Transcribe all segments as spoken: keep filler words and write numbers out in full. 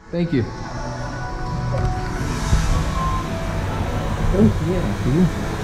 Thank you. Thank you. Thank you.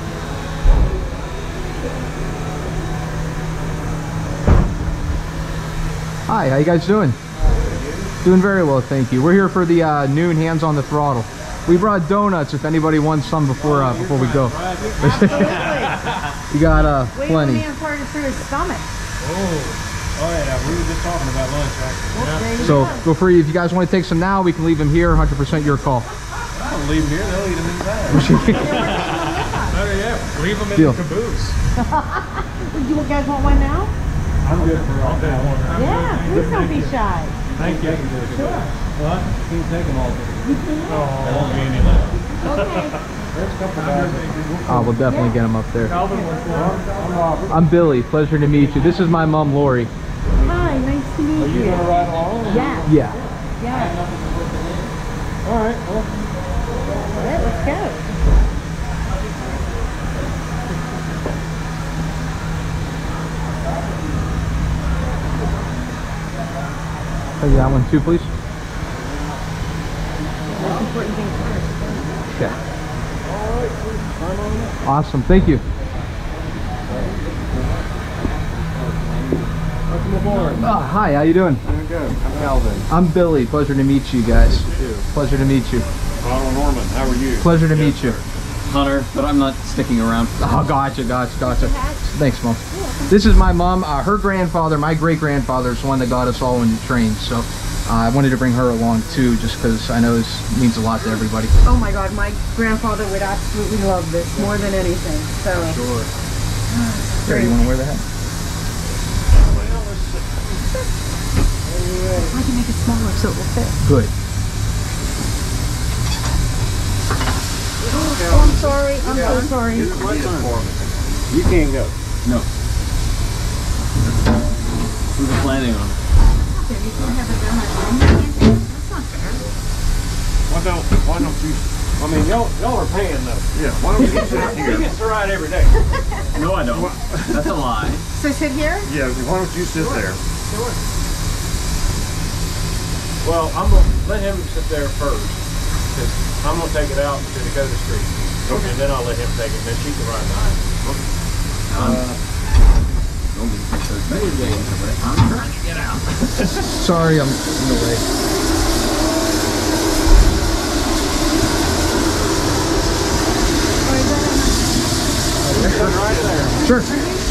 Hi, how you guys doing? Doing very well, thank you. We're here for the uh, noon Hands on the Throttle. We brought donuts if anybody wants some before uh, before we go. You got uh, plenty. Wait, man farted through his stomach. Oh, oh yeah, we were just talking about lunch, actually. Yeah. So feel free, if you guys want to take some now, we can leave them here. one hundred percent your call. I don't leave them here; they'll eat them inside. Better yet, leave them in Deal. the caboose. You guys want one now? I'm good for all day. Yeah, please don't be shy. Thank you. Sure. What? You can take them all. You can? Oh, there won't be any left. Okay. There's a couple guys. Oh, we'll definitely get them up there. Calvin, what's going on? I'm Robert. I'm Billy. Pleasure to meet you. This is my mom, Lori. Hi, nice to meet Are you you. going to ride along? Yeah. Yeah. Yeah. All right. Well, All right, let's go. Take that one too, please. Most important thing first. Okay. Awesome. Thank you. welcome aboard. Oh, hi. How you doing? Doing good. I'm Calvin. I'm Billy. Pleasure to meet you guys. Pleasure to meet you. Ronald Norman. How are you? Pleasure to Yes, meet you. sir. Hunter, but I'm not sticking around. Oh, gotcha, gotcha, gotcha. Thanks, Mom. This is my mom. Uh, her grandfather, my great-grandfather, is the one that got us all into trains. So uh, I wanted to bring her along, too, just because I know this means a lot to everybody. Oh my God, my grandfather would absolutely love this more than anything. So. Sure. Here, you want to wear the hat? I can make it smaller so it will fit. Good. Oh, I'm sorry. I'm so sorry. You can't go. No. We were planning on it. That's not fair. Why don't, why don't you, I mean, y'all y'all are paying though. Yeah, why don't you sit He here? gets to ride every day. No, I don't. That's a lie. So sit here? Yeah, why don't you sit there? Well, I'm gonna let him sit there first, because I'm gonna take it out to Dakota Street. Okay. And then I'll let him take it, and then she can ride behind. Um, don't be so many days, but I'm trying to get out. Sorry, I'm in the way. Right there. Sure.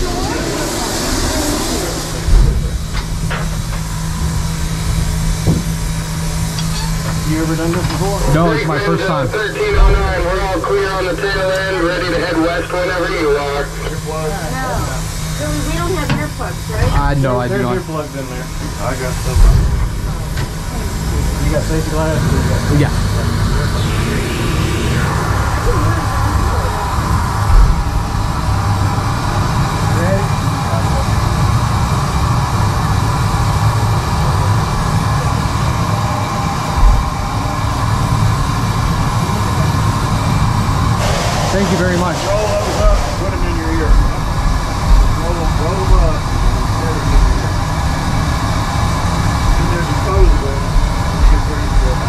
You ever done this before? No, it's my first time. thirteen oh nine, we're all clear on the tail end, ready to head west whenever you are. No. We don't have earplugs, right? I know, I do There's not. your plugs in there. I got some. You got safety glasses? Yeah. Thank you very much. Roll those up and put them in your ear. Roll them, roll them up and put them in your ear. And they're disposable. You can put it in.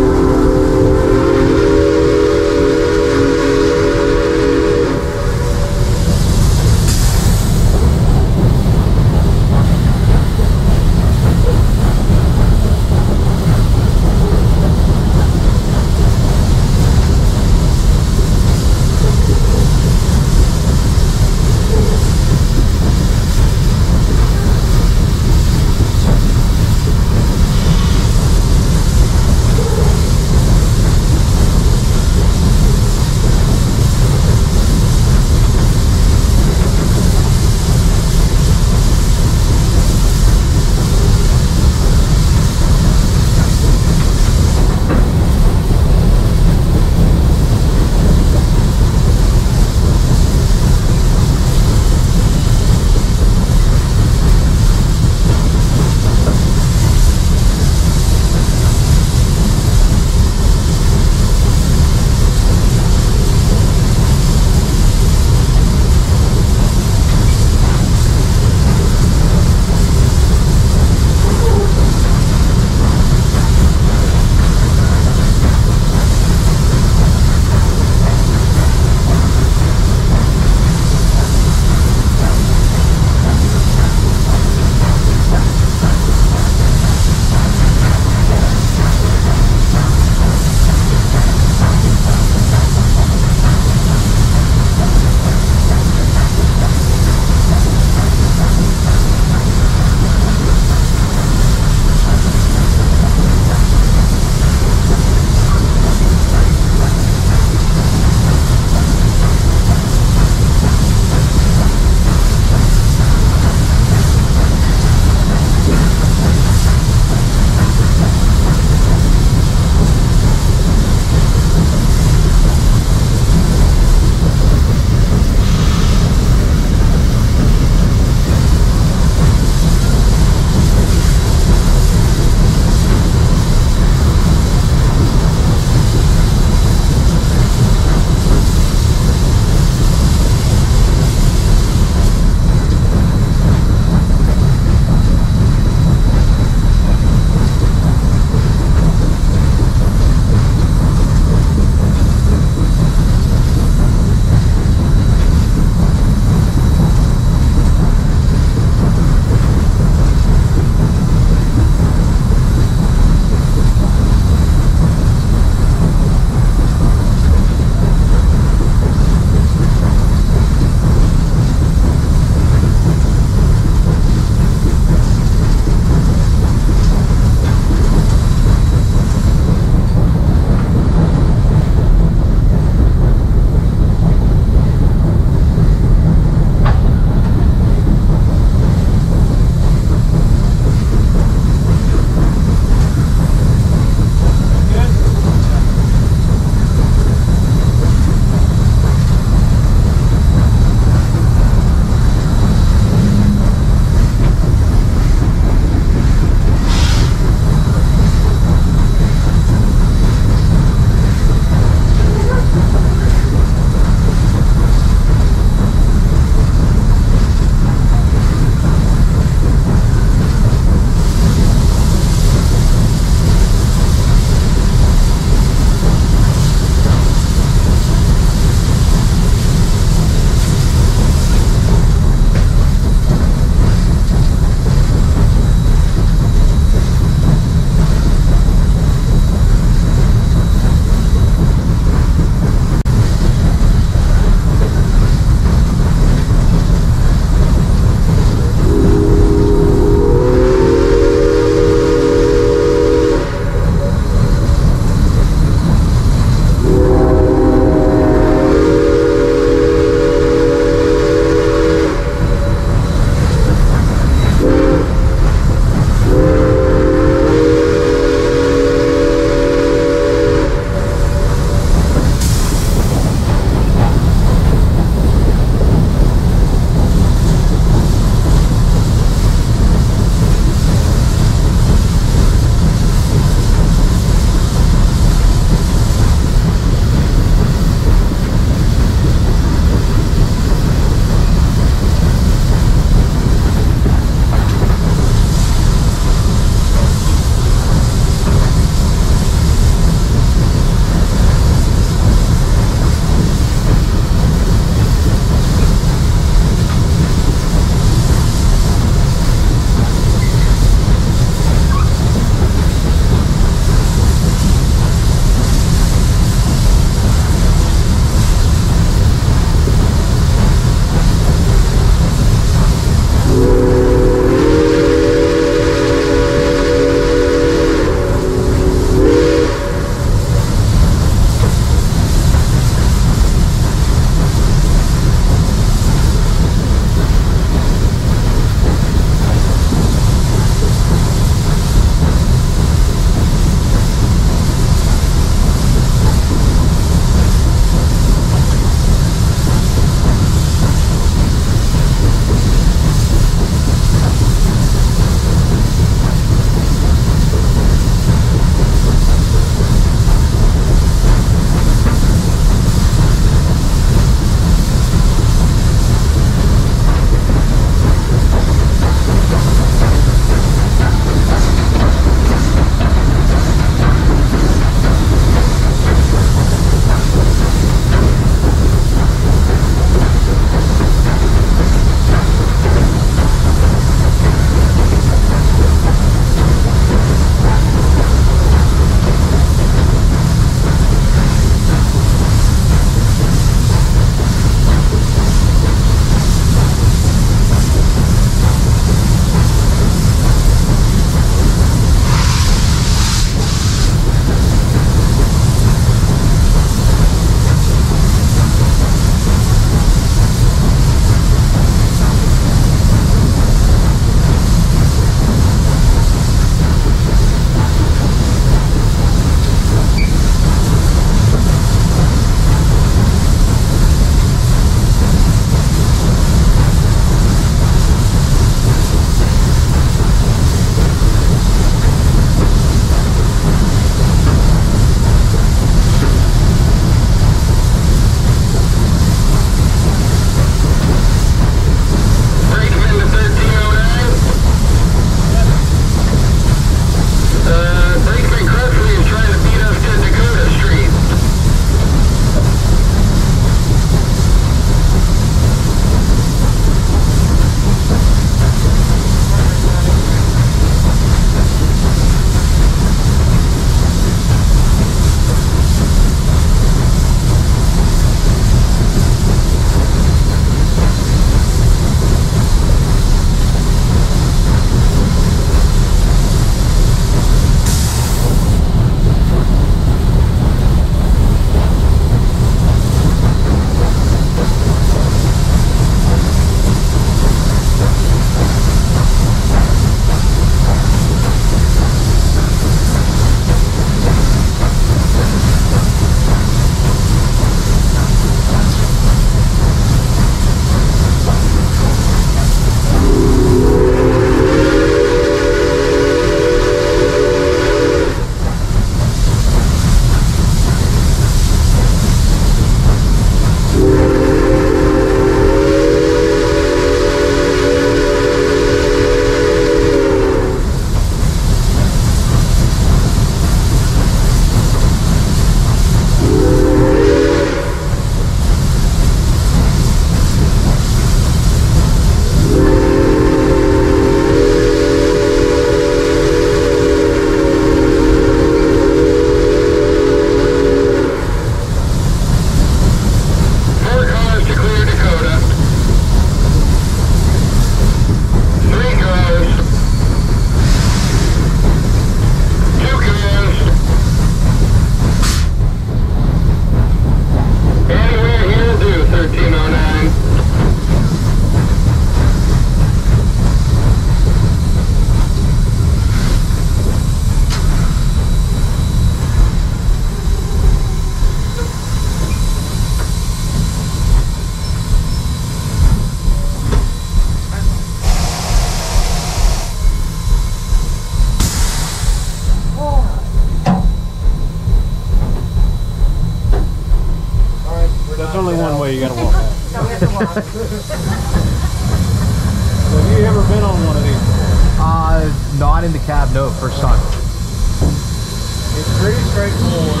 Have you ever been on one of these before? Uh, not in the cab, no, first time. It's pretty straightforward.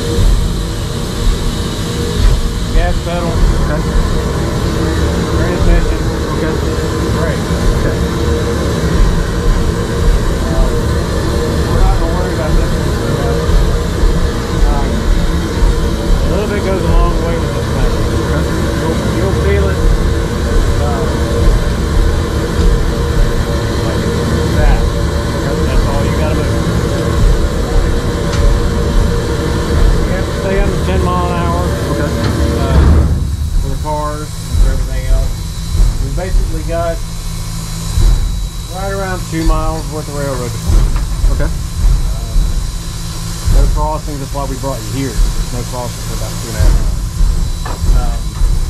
Gas pedal. Okay. Transmission. Okay. Brake. Okay. Um, we're not gonna worry about this one. Um, a little bit goes a long way with this thing. Okay. You'll, you'll feel it. Um, like that. That's all you gotta move. You have to stay under ten mile an hour. Okay. Uh, for the cars and for everything else. We basically got right around two miles worth of railroad to come. Okay. Um, no crossings, that's why we brought you here. There's no crossing for about two and a half miles. Um,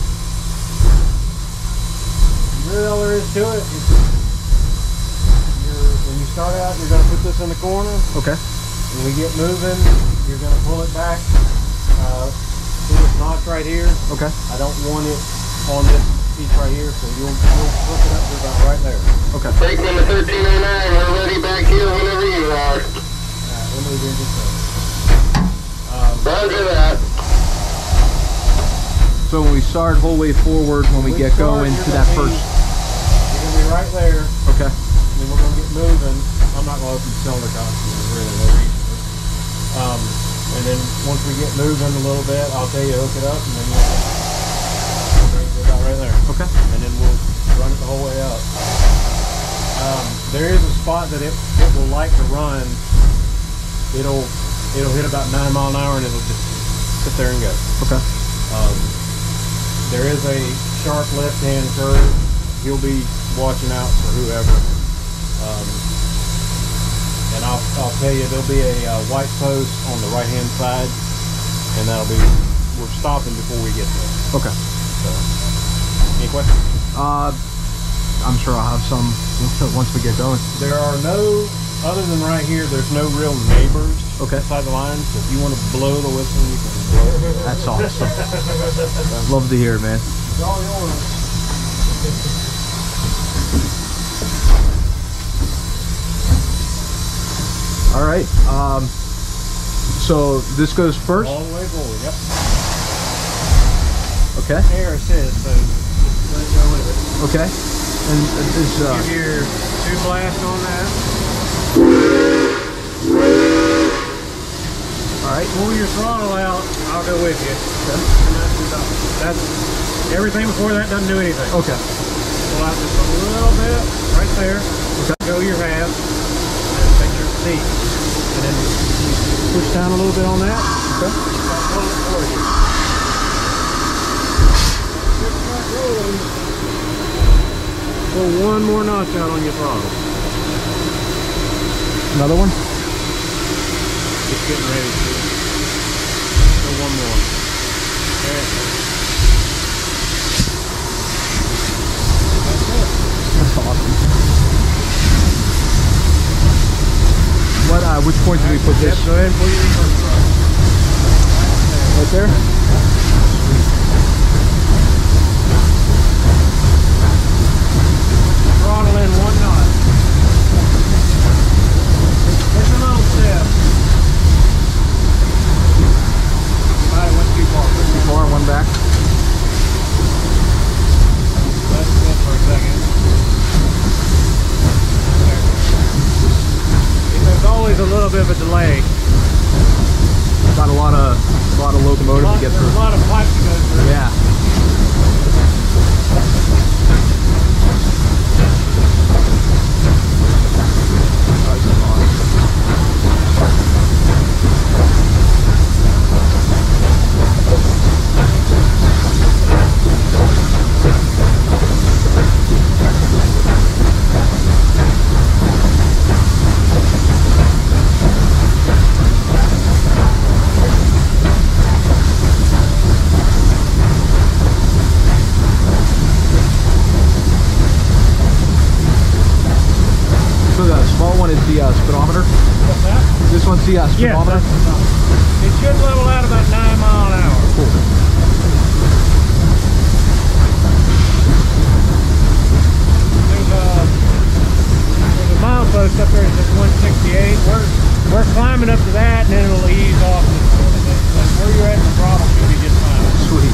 really all there is to it, it's, you're, when you start out, you're going to put this in the corner. Okay. When we get moving, you're going to pull it back. Uh, see this notch right here? Okay. I don't want it on this piece right here, so you'll, you'll flip it up to about right there. Okay. Brake number thirteen oh nine, we're ready back here whenever you are. Alright, we'll move in just a second. Um, Roger that. So when we start whole way forward, when we we get start, going you're to gonna that be- first. You're going to be right there, Okay. and then we're going to get moving. I'm not going to open the cylinder constant, there's really no reason. Um, and then once we get moving a little bit, I'll tell you to hook it up, and then you'll bring it about right there. Okay. And then we'll run it the whole way up. Um, there is a spot that it, it will like to run. It'll it'll hit about nine mile an hour and it'll just sit there and go. Okay. Um, there is a sharp left-hand curve. He'll be watching out for whoever. Um, and I'll, I'll tell you, there'll be a uh, white post on the right-hand side, and that'll be, we're stopping before we get there. Okay. So, any questions? Uh, I'm sure I'll have some once we get going. There are no, other than right here, there's no real neighbors Okay. inside the line, so if you want to blow the whistle, you can blow it. That's awesome. Love to hear it, man. It's all yours. All right. Um, so this goes first. All the way forward, yep. Okay. Air assist, so just let it go with it. Okay. And this. Uh, Give your two blast on that. all right. Pull your throttle out, I'll go with you. Okay. And that's, that's everything before that doesn't do anything. Okay. Pull out just a little bit, right there. Okay. Go your half, and take your seat. And then push down a little bit on that. Okay. Start pulling it for you. Just start rolling. Pull one more notch out on your throttle. Another one. Just getting ready to. Go one more. There. That's it. That's awesome. What? Uh, which point do we put this? Yep, go ahead and pull your reverse throttle. Right there. Throttle in one knot. It's a little step. Might have went too far. Too far. One back. Let it sit for a second. There. There's always a little bit of a delay. Got a lot of a lot of locomotive Lot- to get there's through. a lot of pipe to go through. Yeah. The uh, speedometer. What's that? This one's the uh, Yeah, speedometer. that's, it should level out about nine mile an hour. Cool. close up there. It's just one sixty-eight. We're we're climbing up to that, and then it'll ease off. But where you're at in the throttle should be just fine. Sweet.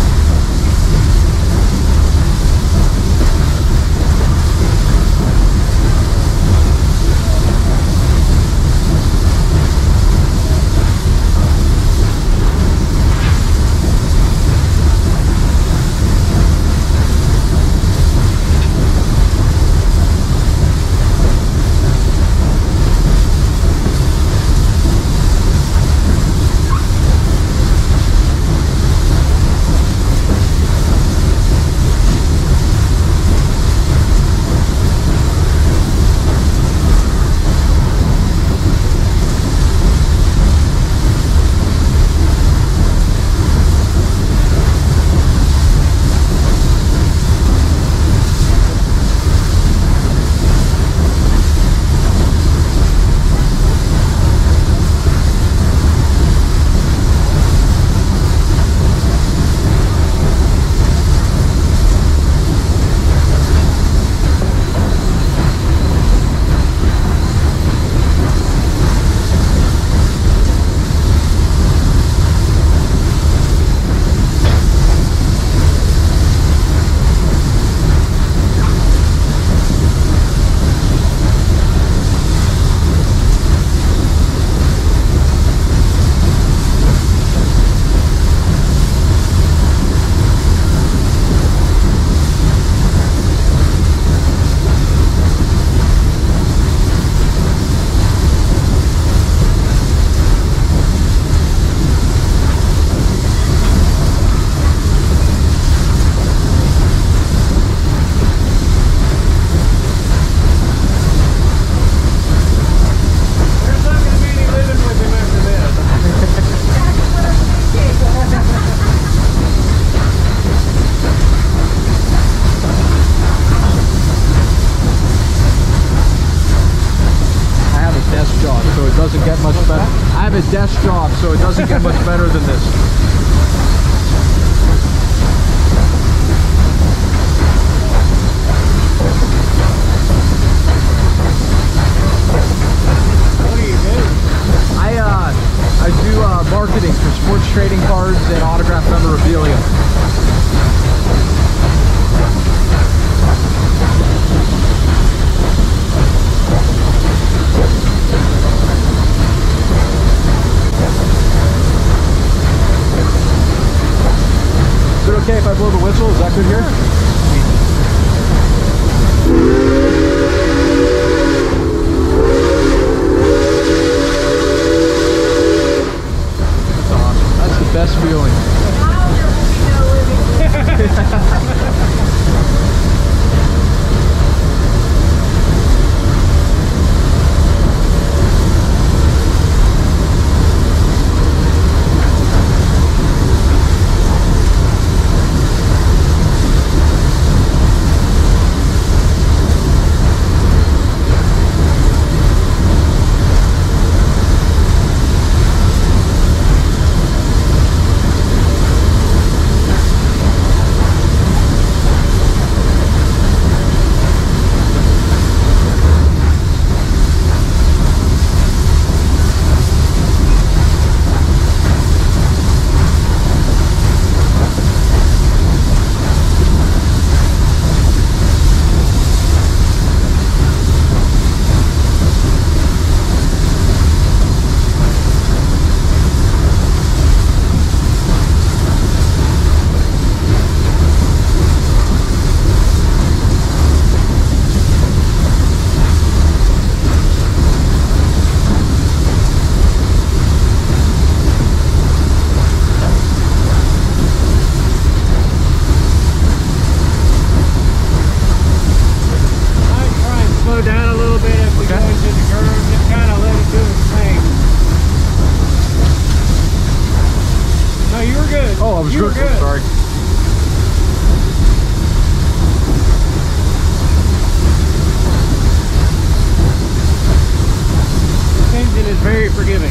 A desk job, so it doesn't get much better than this. What do you do? I uh, I do uh, marketing for sports trading cards and autographed memorabilia. Is it okay if I blow the whistle? Is that good here? That's awesome. That's the best feeling. Oh, I was good. good. Sorry. This engine is very forgiving.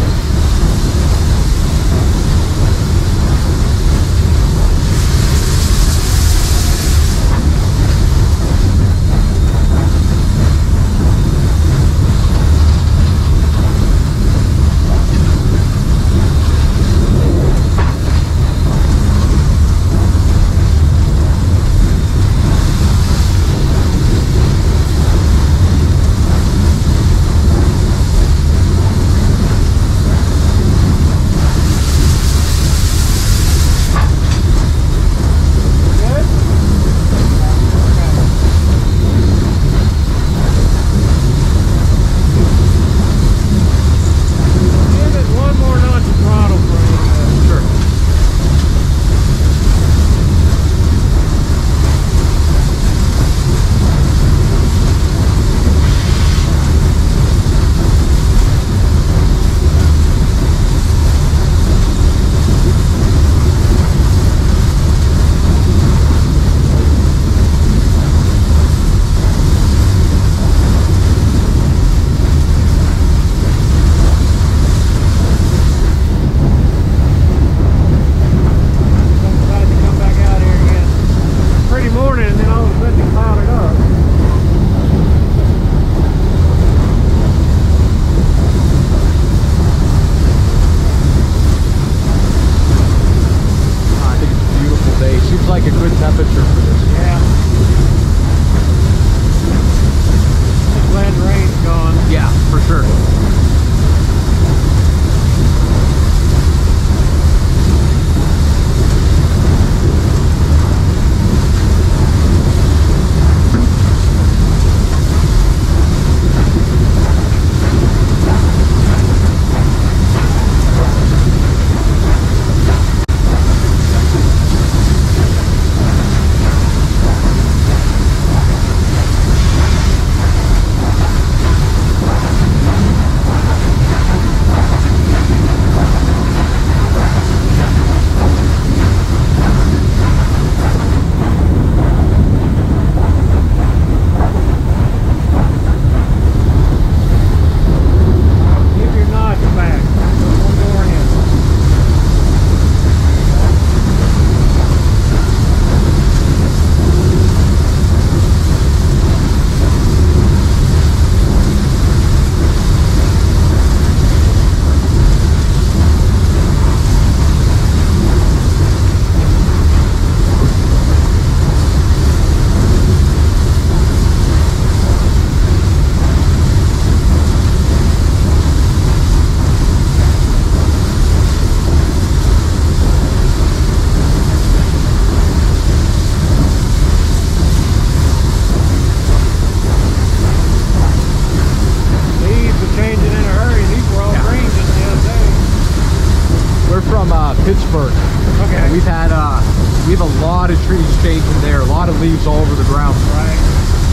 Pittsburgh. Okay. And we've had uh, we have a lot of trees shaking there, a lot of leaves all over the ground. Right.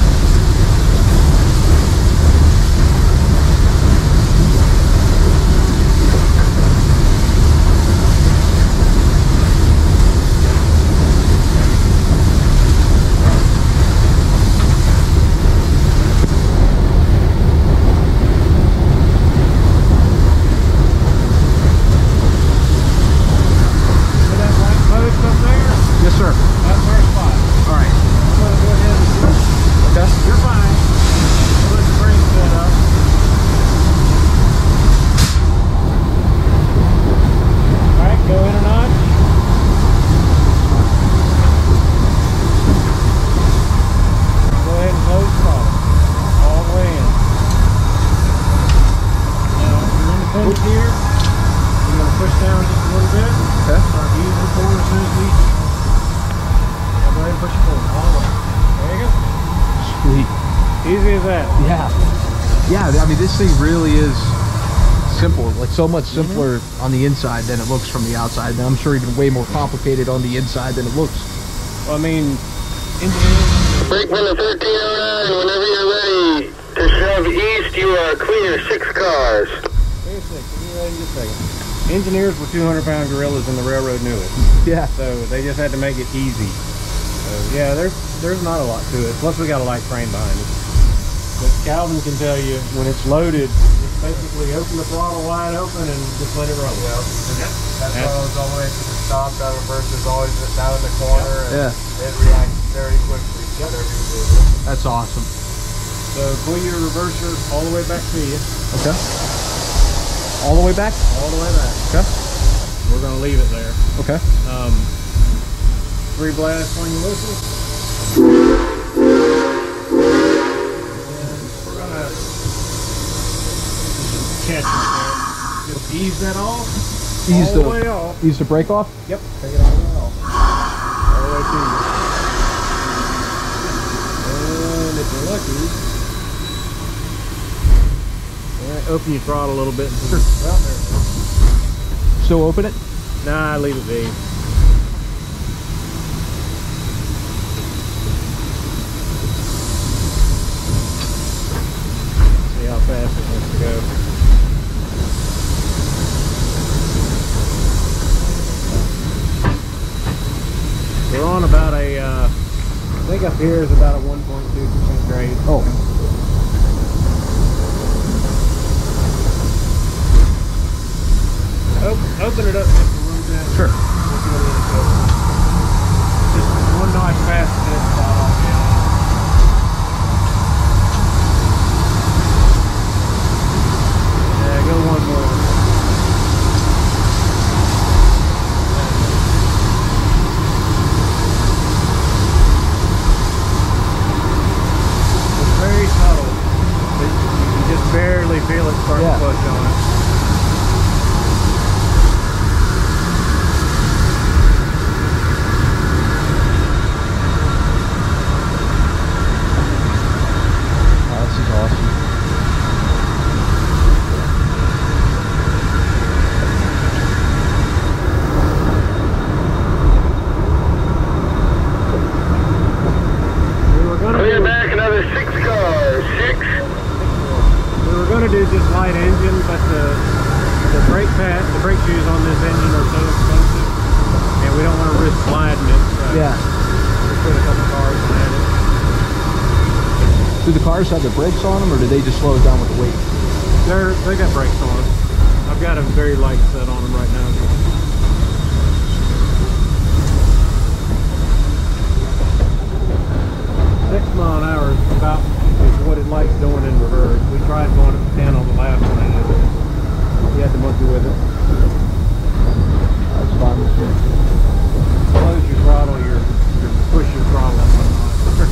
Yes, sir. That's our spot. All right. I'm gonna go ahead and do it. Okay. You're fine. I'll let the brake set up. Alright, go in a notch. Go ahead and close the throttle. All the way in. Now, you're in the pinch here. You're gonna push down just a little bit. Okay. Start easing forward as soon as we Go ahead and push it forward all the way. There you go. Sweet. Easy as that. Yeah. Yeah, I mean, this thing really is simple. Like, so much simpler mm-hmm. on the inside than it looks from the outside. And I'm sure even way more complicated on the inside than it looks. Well, I mean, engineering. Break one to thirteen oh nine. Whenever you're ready to shove east, you are clear. Six cars. Wait a second. Give me ready in just a second. Engineers were two hundred pound gorillas and the railroad knew it. Yeah. So they just had to make it easy. So yeah, there's there's not a lot to it. Plus we got a light frame behind it. But Calvin can tell you when it's loaded, just basically open the throttle wide open and just let it roll. Yeah. That's, that's why I was all the way to the stop. That reverse is always just down in the corner. Yeah. And it reacts very quickly. Yep. That's awesome. So pull your reverser all the way back to you. Okay. All the way back? All the way back. Okay. We're gonna leave it there. Okay. Um, three blasts on your whistle. We're gonna catch it there. Just ease that off. Ease all the, the way off. Ease the brake off? Yep. Take it all the way off. All the way to you. And if you're lucky, all right, open your throttle a little bit. Sure. Well, there it is. Still open it? Nah, leave it be. See how fast it wants to go. We're on about a, uh, I think up here is about a one point two percent grade. Oh. Open, open it up just a little bit. Sure. We'll see what it goes. Just one notch faster than it's about all down. Yeah, go one more. It's very subtle. But you can just barely feel it start Yeah. to push on it. Just light engine, but the the brake pad, the brake shoes on this engine are so expensive, and we don't want to risk sliding it. So Yeah. we put a couple cars behind it. Do the cars have the brakes on them, or do they just slow it down with the weight? They're they got brakes on them. I've got a very light set on them right now. Six mile an hour is about is what it likes doing in reverse. We tried going up to ten on the last one, and it, we had to monkey with it. That's fine with me. Close your throttle, your, your push your throttle up one notch.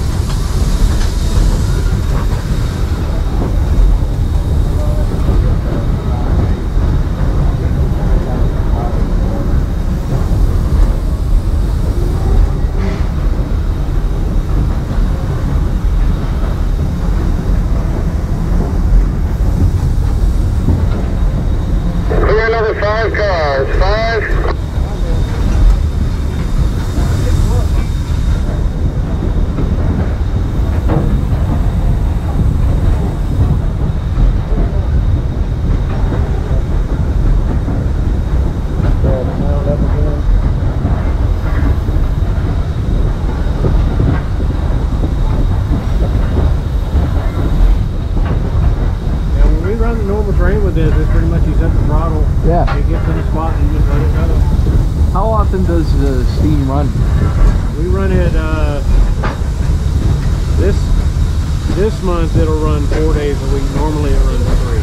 around the normal terrain with this, it's pretty much you set the throttle. Yeah. It gets in a spot and you just let it go. How often does the steam run? We run it, uh, this this month it'll run four days a week. Normally it runs three.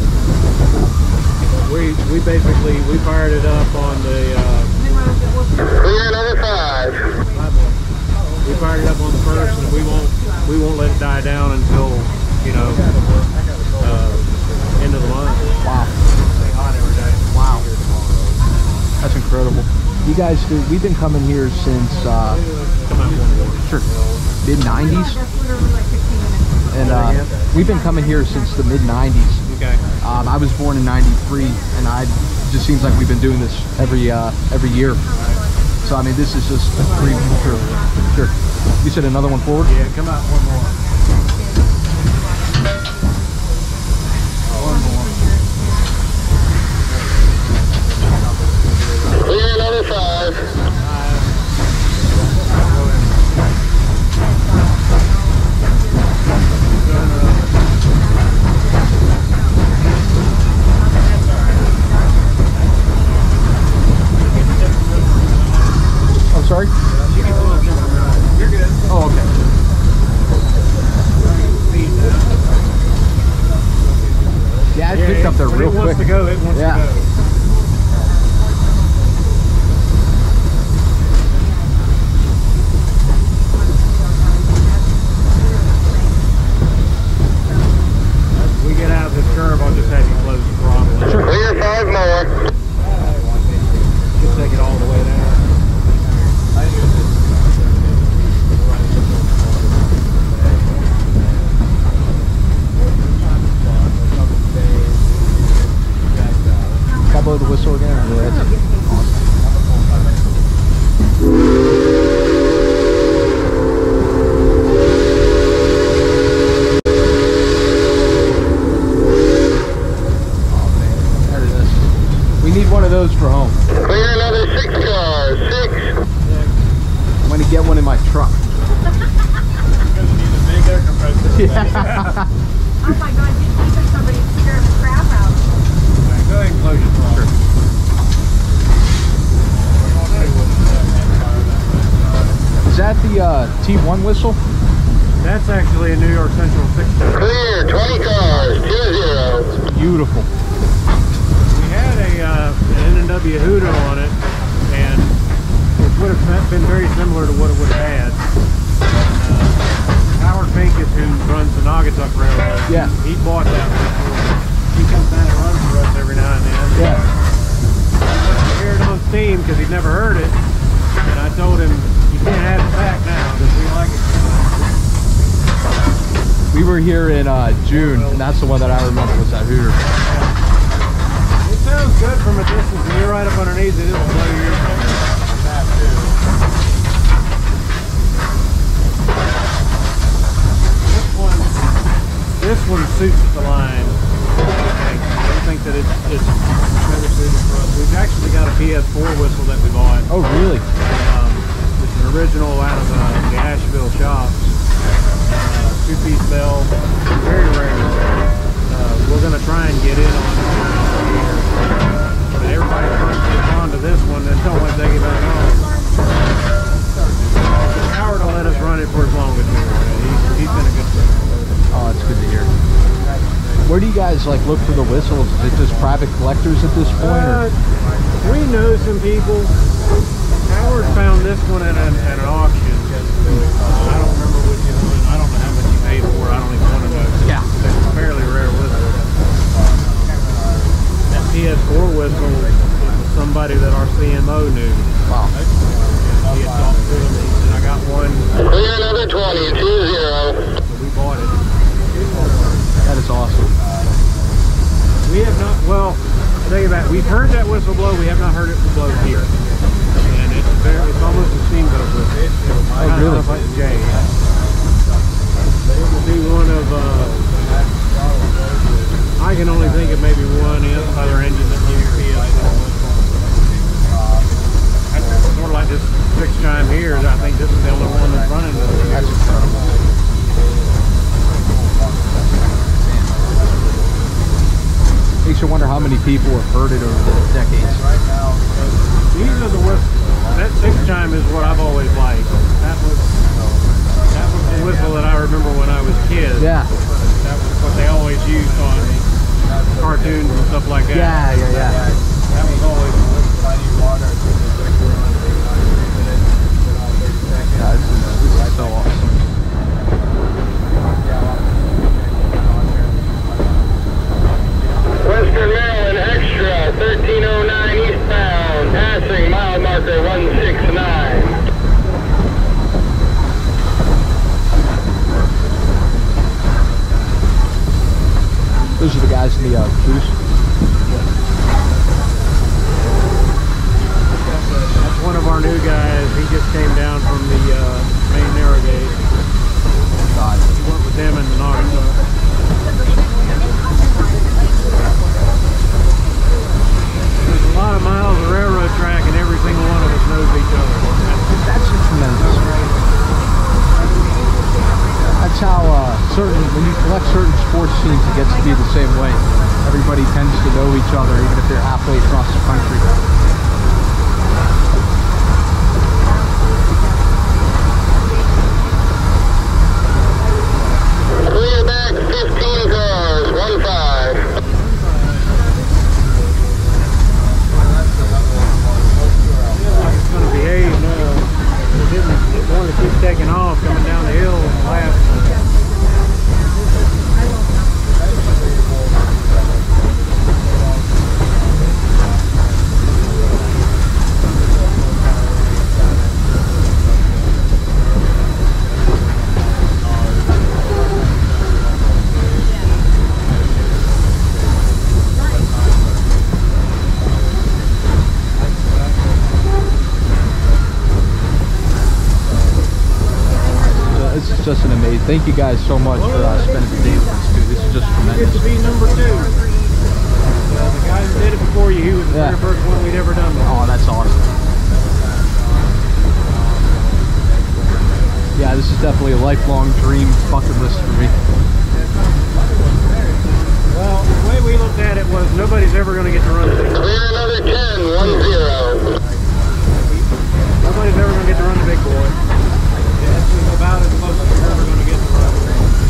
We, we basically, we fired it up on the, uh, Clear number five. we fired it up on the first and we won't, we won't let it die down until, you know, uh, end of the month. Wow. Wow. That's incredible. You guys do, we've been coming here since, uh, sure, mid nineties. And uh, we've been coming here since the mid nineties. Okay. Um, I was born in ninety-three, and I it just seems like we've been doing this every uh, every year. So I mean, this is just a dream come true. Sure. You said another one forward? Yeah, come out one more. One more. Clear number five. I'm sorry? You're good. Oh, okay. Yeah, it picked up there real When it wants quick. to go, it wants Yeah. to go. As we get out of this curve, I'll just have you close the throttle. Sure. Clear five more. Just take it all the way down. Can I blow the whistle again? Yeah, that's There it is. We need one of those for home. Clear another six cars. Six. I'm gonna get one in my truck. Yeah. Oh my God, you think somebody scared the crap out. Go ahead and close your throttle. Is that the uh, T one whistle? That's actually a New York Central six. Clear twenty cars. Two zero. Beautiful. We had a uh, an N and W Hooter on it, and it would have been very similar to what it would have had. Uh, Howard Pincus, who runs the Naugatuck Railroad, Yeah. he bought that whistle. He comes down and runs for us every now and then. Yeah. I heard it on Steam because he'd never heard it, and I told him, you can't have it back now because we like it. We were here in uh, June, and that's the one that I remember was that Hooter. It sounds good from a distance, and you're right up underneath it. It'll blow your ears off. This one, this one suits the line. I think that it's, it's better suited for us. We've actually got a P S four whistle that we bought. Oh, really? Um, it's an original out of uh, the Asheville shops. Uh, two-piece bell, very rare. Uh, we're going to try and get in on it here. But everybody wants to get onto this one and don't want to take it back on. Howard will let us run it for as long as we want. He's, he's been a good friend. Oh, that's good to hear. Where do you guys like look for the whistles? Is it just private collectors at this point? Or? Uh, we know some people. Howard found this one at an, at an auction. Uh, I don't remember which it was. I don't know how much he paid for it. I don't even want to know. Yeah. It's a fairly rare whistle. That P S four whistle was somebody that our C M O knew. Wow. He had talked to him and he said, I got one. Clear another twenty. Two zero. So we bought it. That is awesome. We have not, well, I'll tell you about, we've heard that whistle blow, we have not heard it blow here. And it's very, it's almost a steamboat whistle. Oh, Kind of really? sounds like a J. But it will be one of, uh, I can only think of maybe one other engine that uses P S four. Sort of like this six chime here, I think this is the only one that's running. That's incredible. makes you wonder how many people have heard it over the decades. These are the whistles. That six chime is what I've always liked. That was that was the whistle that I remember when I was a kid. Yeah. That was what they always used on cartoons and stuff like that. Yeah, yeah, yeah. That was always the whistle. Yeah, this is, this is so awesome. Western Maryland Extra, thirteen oh nine eastbound, passing mile marker one six nine. Those are the guys in the uh, booth. That's one of our new guys. He just came down from the uh, main narrow gauge. God. He worked with them in the Nautical. There's a lot of miles of railroad track and every single one of us knows each other. That's tremendous. That's how uh, certain, when you collect certain sports teams, it gets to be the same way. Everybody tends to know each other, even if they're halfway across the country. Clear back fifteen cars, one five. It's going to behave now. It didn't want to keep taking off coming down the hill last. Just an amazing. Thank you guys so much for uh, spending the day with us, too. This is just tremendous. To be number two. Uh, the guy who did it before you, he was the Yeah. very first one we'd ever done with. Oh, that's awesome. Yeah, this is definitely a lifelong dream bucket list for me. Well, the way we looked at it was nobody's ever going to get to run it. Clear another ten, one zero. Nobody's ever going to get to run the big boy. This is about as close as you're ever going to get to run.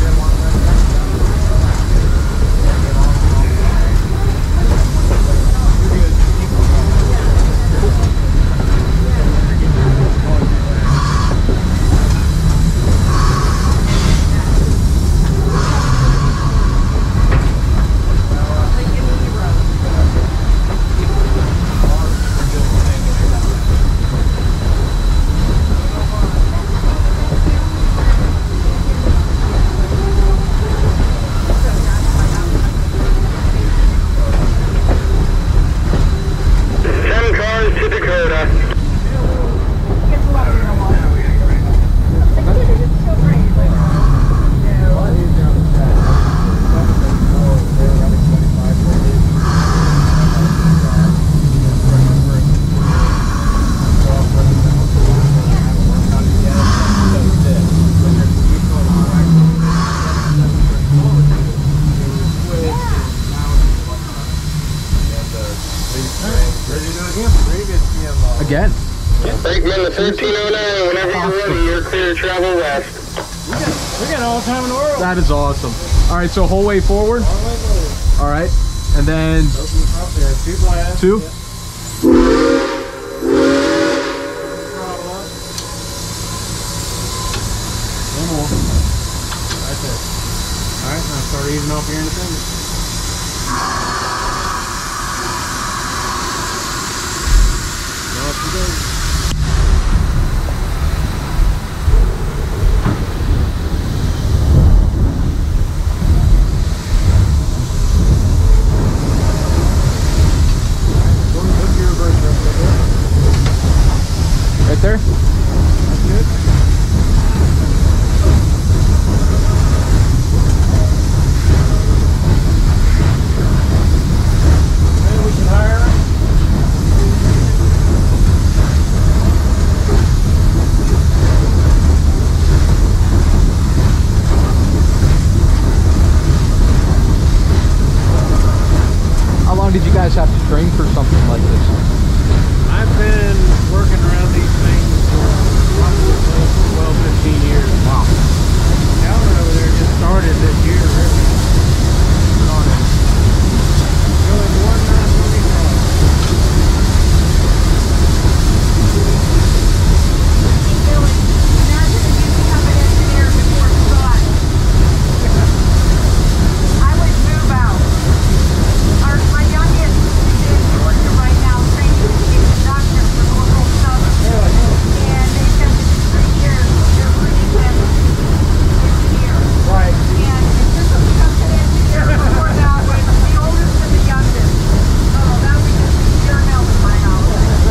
Again. Brakeman to thirteen oh nine, whenever you're ready, you're clear to travel west. We got, we got all the time in the world. That is awesome. All right, so whole way forward. All the way forward. All right, and then Up there, two blasts. two. Throttle up. One more. Right there. All right, now start easing off your independence. Off you go. Right there? That's good. long did you guys have to train for something like this? I've been working around these things for probably twelve, fifteen years. Wow. Calvin over there just started this year, really. Started. Going one nine twenty-five. Imagine if you become an engineer before Scott. I would move out. Our, my youngest is in Georgia right now, training to be a conductor for Norfolk and Western. And they said that in three years, they're bringing them engineer. Right. And it took them to become an engineer before that was the oldest and the youngest. Oh, that would just be pure hell in my house.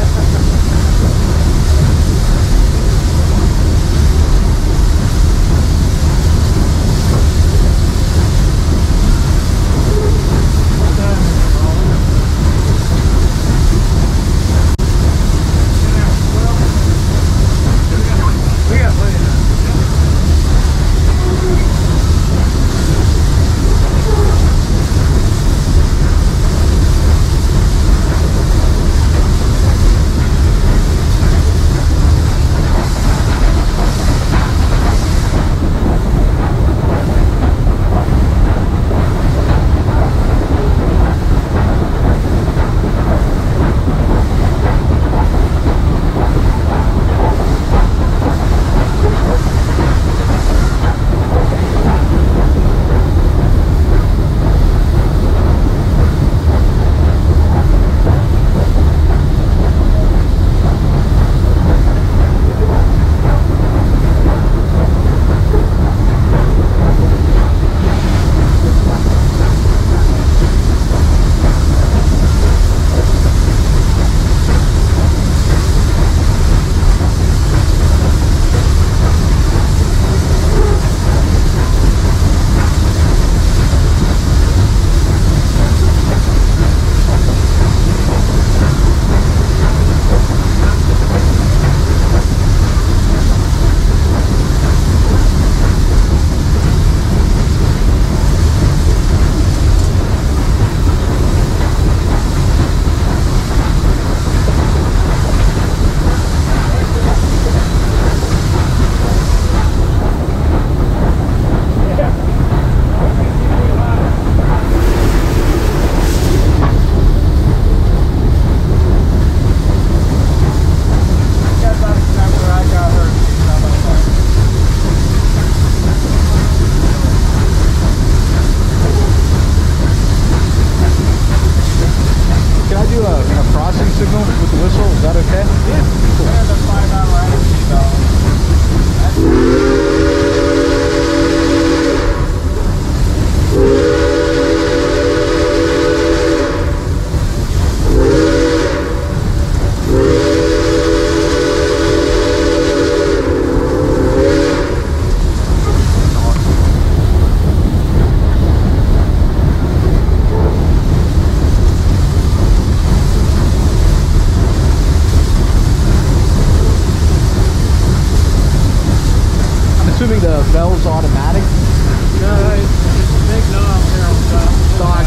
assuming the bell's automatic? No, it's just a big knob there on top. Stock.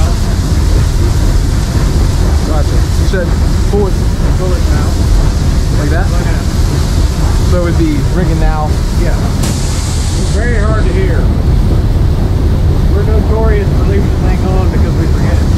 Gotcha. You said pull it, Pull it now. like that? Like that. So it would be ringing now. Yeah. It's very hard to hear. We're notorious for leaving the thing on because we forget it.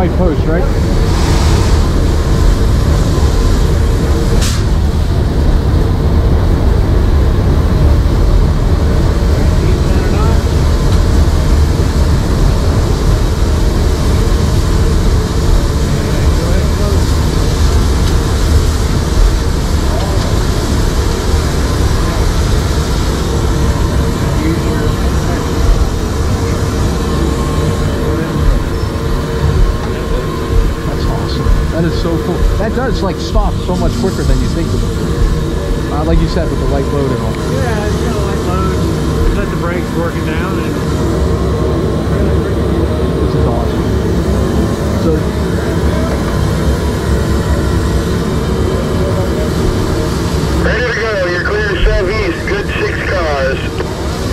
white post, right? That is so cool. That does like stop so much quicker than you think it would. Uh, like you said, with the light load and all. Yeah, it's got a light load. Let the brakes working down, and this is awesome. So, Ready to go. You're clear southeast. Good six cars.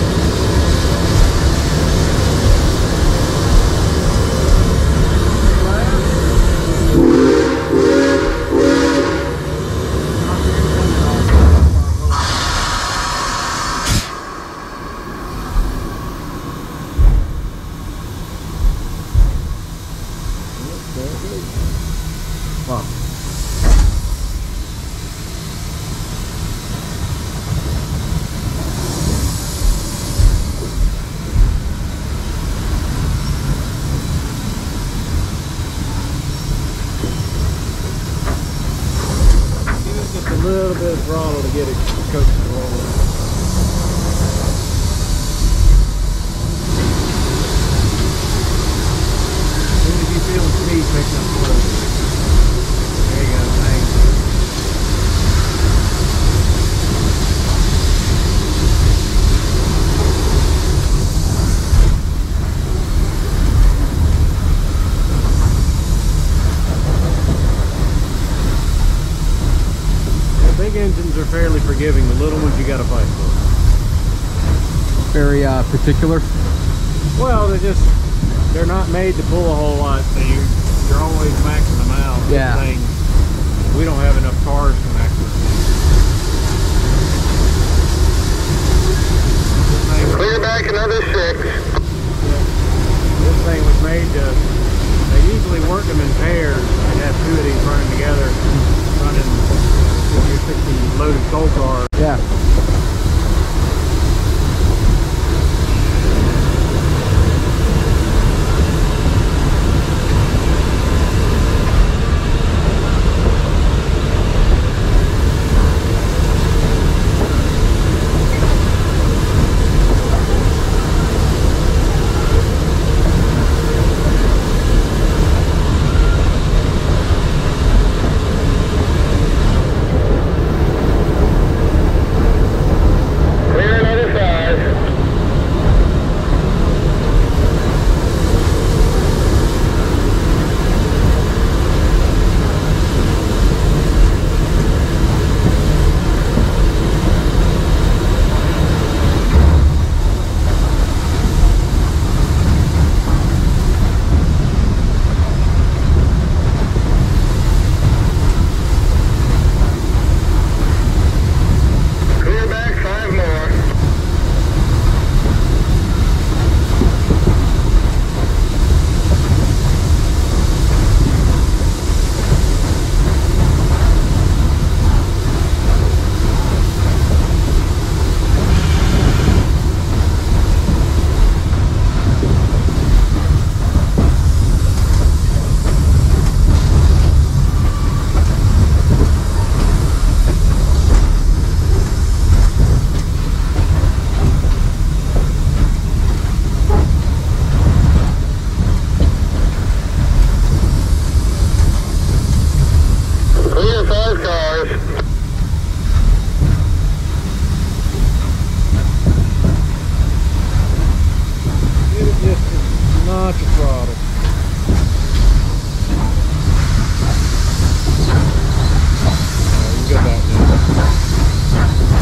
wow. give it just a little bit of throttle to get it coasting and rolling. As soon as you feel the speed picking up the load. There you go, thanks. The big engines are fairly forgiving, the little ones you gotta fight for. Very uh, particular. Well, they're just, they're not made to pull a whole lot, so you, you're always maxing them out. Yeah. Thing, we don't have enough cars to max them. This thing, Clear back another six. this thing was made to, they usually work them in pairs. They have two of these running together, running fifty or sixty loaded coal cars. Yeah. Clear another five. Clear back five more. Clear five cars. Give it just a notch of throttle. Uh, you got that now.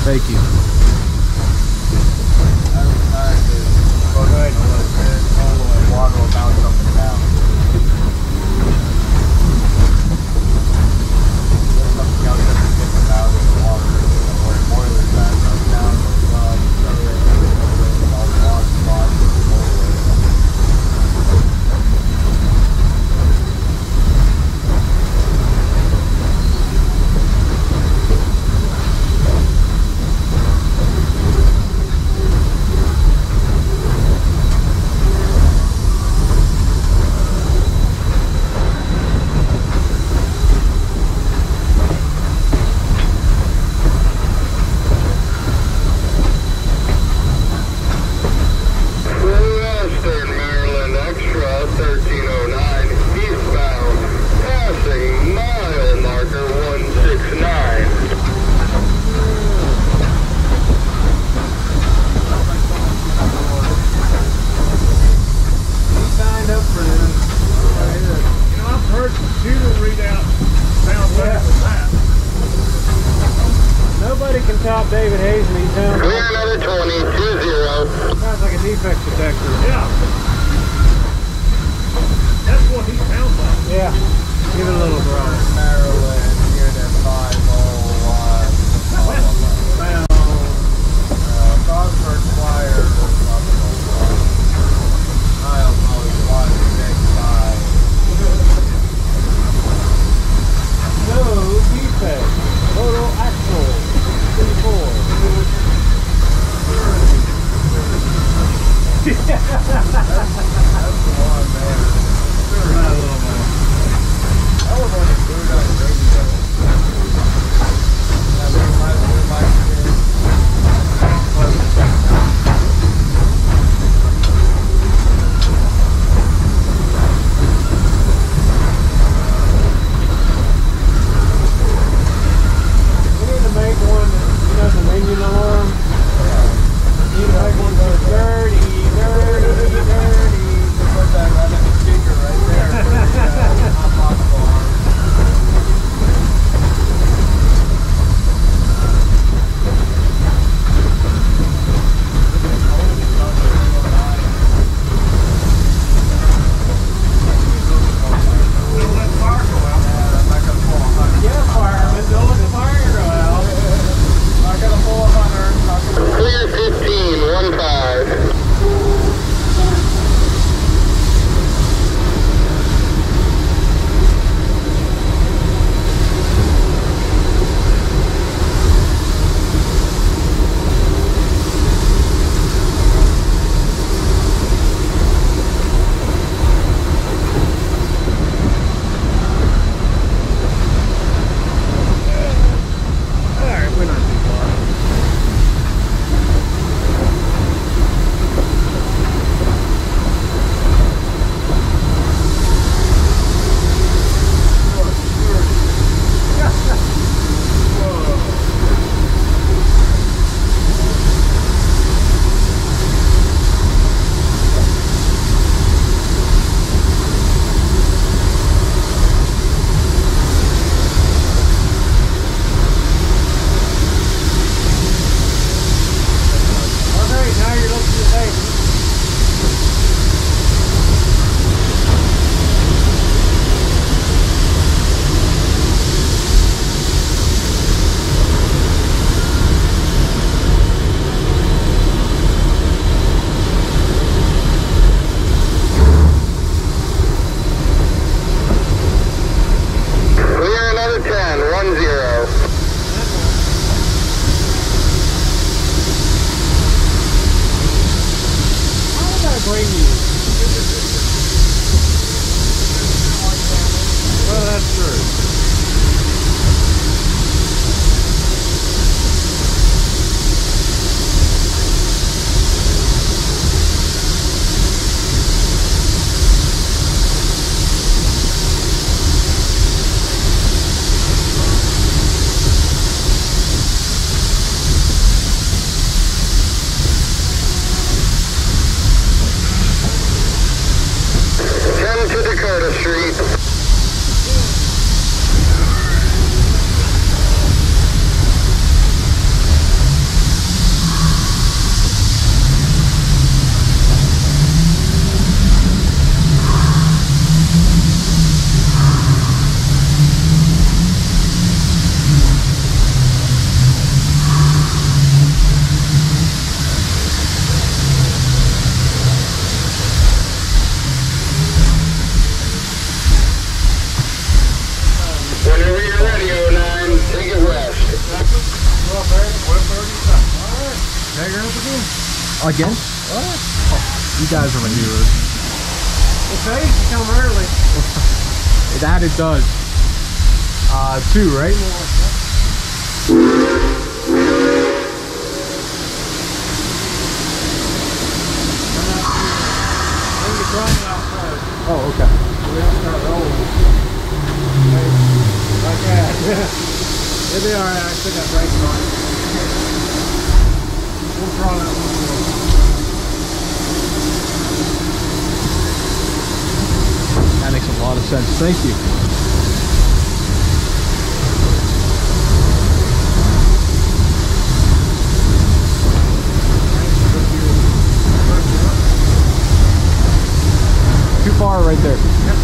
Thank you. Well, go ahead and let it water will bounce up and down. There's something else that we think about in the water, where the boiler's at, goes down, goes up, so that all the water spots in the boiler. Western Maryland Extra thirteen oh nine, eastbound, passing mile marker one six nine. He signed up for this. You know, I've heard computer readout sound better than that. Nobody can top David Hayes and he sounds Clear like, another twenty, two zero. sounds like a defect detector. Yeah. That's what he sounds like. Yeah. Give it a little draw. Maryland, here at five oh one. Sound. Uh, Gosford Choir. Miles, Molly, one, six, five. No defect. Total axle. Three, four. That's the one, man. Sure, not a little more. I was on the bird on the radio. Now, there's my little mic here. We need to make one that, you know, the engine alarm. You need to make one for dirty, dirty, dirty. Tag her up again? Again? What? You guys are maneuvers. It pays to come early. That it does. Uh, two, right? Oh, okay. We don't start rolling. Like that. It'll be alright. I still got brakes on it. We'll try that one more. That makes a lot of sense. Thank you. Too far right there.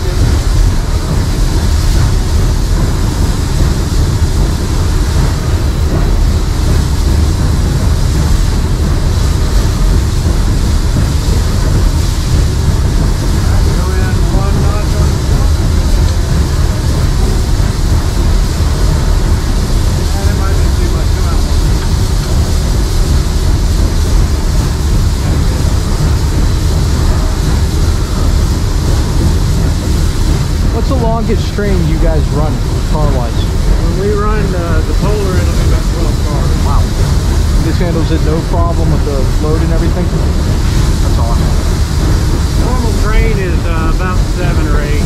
Longest train you guys run car-wise? When we run uh, the Polar, it'll be about twelve cars. Wow. This handles it no problem with the load and everything? That's awesome. Normal train is uh, about seven or eight.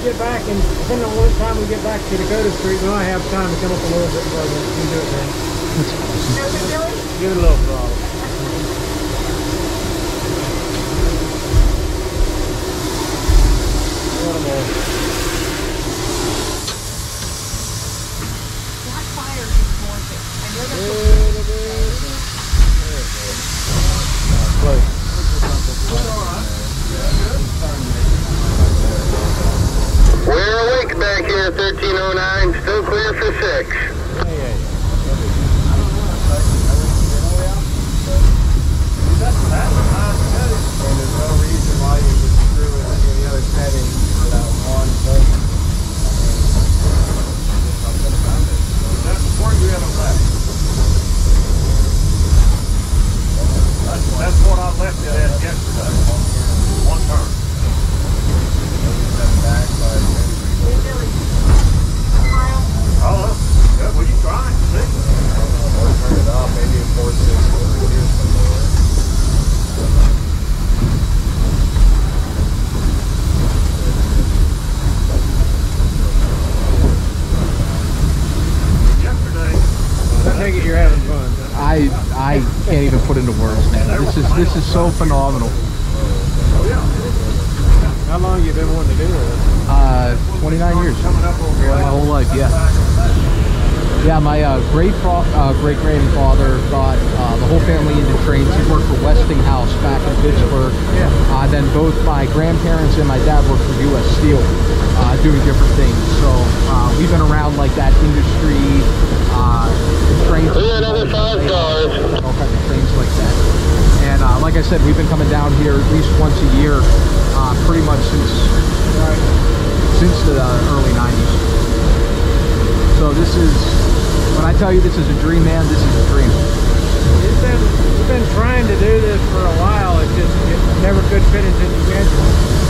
get back, and depending on what time we get back to Dakota Street, we might have time to come up a little bit further. We can do it then. That's awesome. Give it a little throttle. A little more. That fire is gorgeous. I know that's what Little bit. Close. We're awake back here at thirteen oh nine, still clear for six. Yeah, yeah, yeah. And there's no reason why you would screw with any of the other settings for that one thing. That's before you have a left. That's, that's what I left it at yesterday. One turn. Oh, good. What are you trying? See? Or turn it up, maybe a four six over here somewhere. Yesterday, I take it you're having fun. I I can't even put into words, man. This is this is so phenomenal. Oh yeah. How long have you been wanting to do this? Uh, twenty-nine years. Yeah, my whole life, yeah. Yeah, my uh, great uh, great grandfather got uh, the whole family into trains. He worked for Westinghouse back in Pittsburgh. Yeah. Uh, then both my grandparents and my dad worked for U S Steel, uh, doing different things. So uh, we've been around like that industry, uh, trains. Clear another five cars. All kinds of things like that. And uh, like I said, we've been coming down here at least once a year, uh, pretty much since since the uh, early nineties. So this is, when I tell you this is a dream, man, this is a dream. We've been, we've been trying to do this for a while. It just it never could fit into the schedule.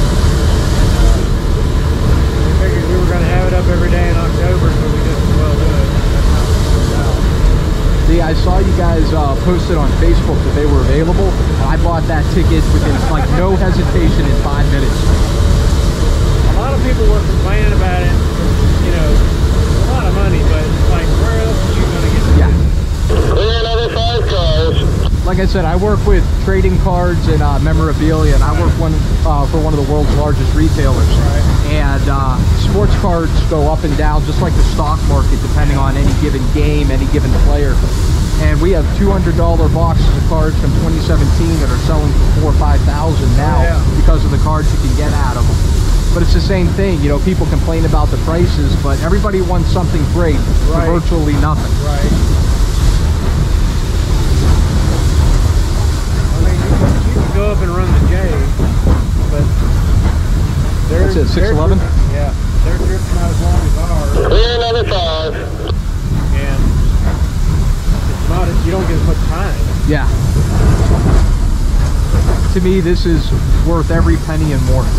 We figured we were going to have it up every day in October, so we just as well do it. That's how it worked out. See, I saw you guys uh, posted on Facebook that they were available, and I bought that ticket within like no hesitation in five minutes. A lot of people were complaining about it. You know, it's a lot of money, but it's like, where else are you going to get the Yeah. Clear another five cars. Like I said, I work with trading cards and uh, memorabilia, and I work one uh, for one of the world's largest retailers. Right. And uh, sports cards go up and down just like the stock market, depending on any given game, any given player. And we have two hundred dollar boxes of cards from twenty seventeen that are selling for four or five thousand now, Oh, yeah. because of the cards you can get out of them. But it's the same thing, you know, people complain about the prices, but everybody wants something great Right. for virtually nothing. Right. I mean, you can, you can go up and run the J, but they're... What's it, six eleven? Yeah, their trip's not as long as ours, Clear another five. and it's not, as- you don't get as much time. Yeah. To me, this is worth every penny and more.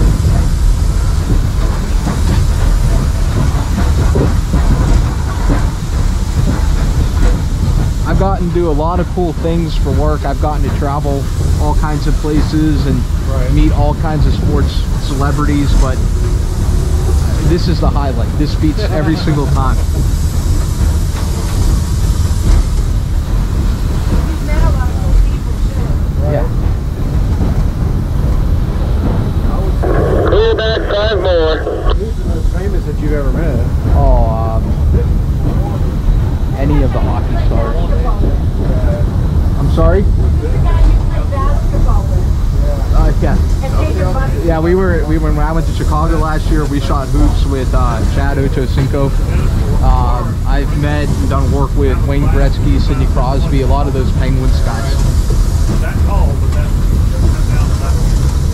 I've gotten to do a lot of cool things for work. I've gotten to travel all kinds of places and Right. meet all kinds of sports celebrities, but this is the highlight. This beats every single time. We've met a lot of cool people too. Yeah. Clear back five more. Who's the most famous that you've ever met? Oh, um, any of the hockey stars. I'm sorry? The guy you played basketball with. Uh, yeah. And David Buster. Yeah, we were, we when I went to Chicago last year, we shot hoops with uh, Chad Ochocinco. Um, I've met and done work with Wayne Gretzky, Sidney Crosby, a lot of those Penguins guys. That's all, but that's, that's down the line.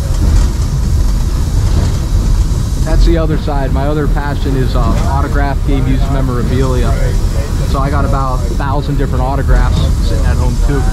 That's the other side. My other passion is uh, autograph game use memorabilia. So I got about a thousand different autographs sitting at home too.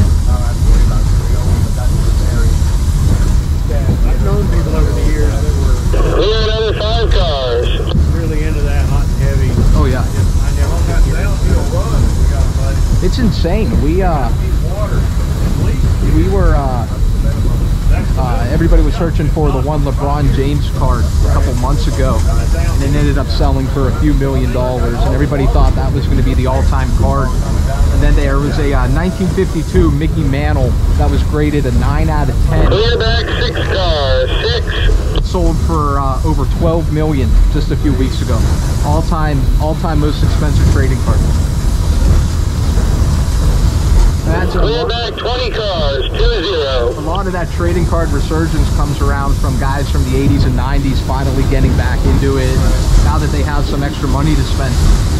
I've known people over the years that were Clear another five cars. really into that hot and heavy. Oh yeah, I never got downhill run. We got a buddy. it's insane. We uh, Water. we were uh, Uh, everybody was searching for the one LeBron James card a couple months ago, and it ended up selling for a few million dollars, and everybody thought that was going to be the all-time card. And then there was a uh, nineteen fifty-two Mickey Mantle that was graded a nine out of ten. Clear back six cars, six. It sold for uh, over twelve million dollars just a few weeks ago. All-time, all-time most expensive trading card. That's a Clear lot, back twenty cars, two zero. a lot of that trading card resurgence comes around from guys from the eighties and nineties finally getting back into it now that they have some extra money to spend.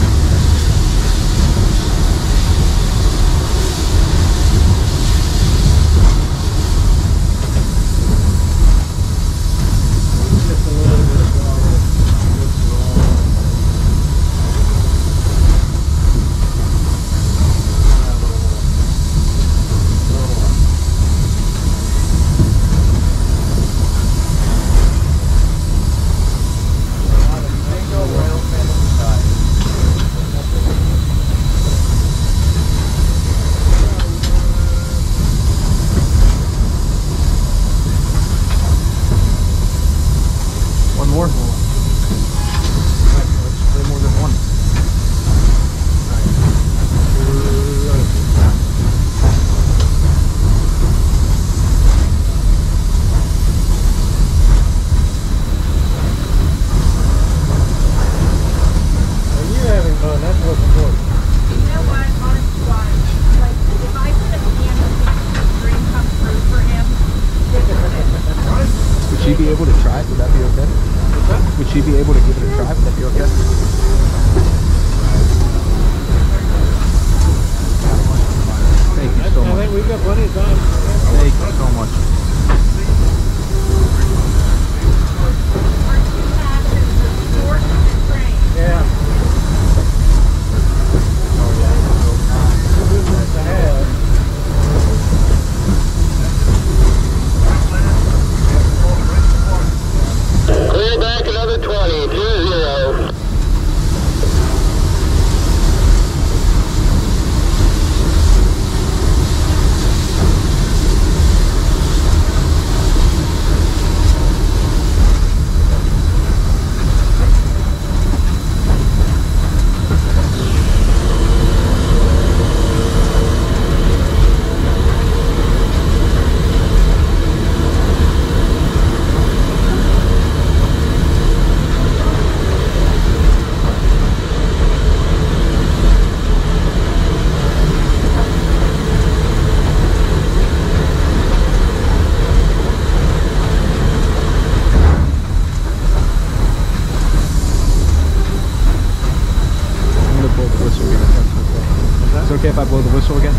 Would she be able to give it a try? Would that be okay? Thank you so much. I think we've got plenty of time. Thank you so much. Yeah. Clear back another twenty, two zero. Is it okay if I blow the whistle again?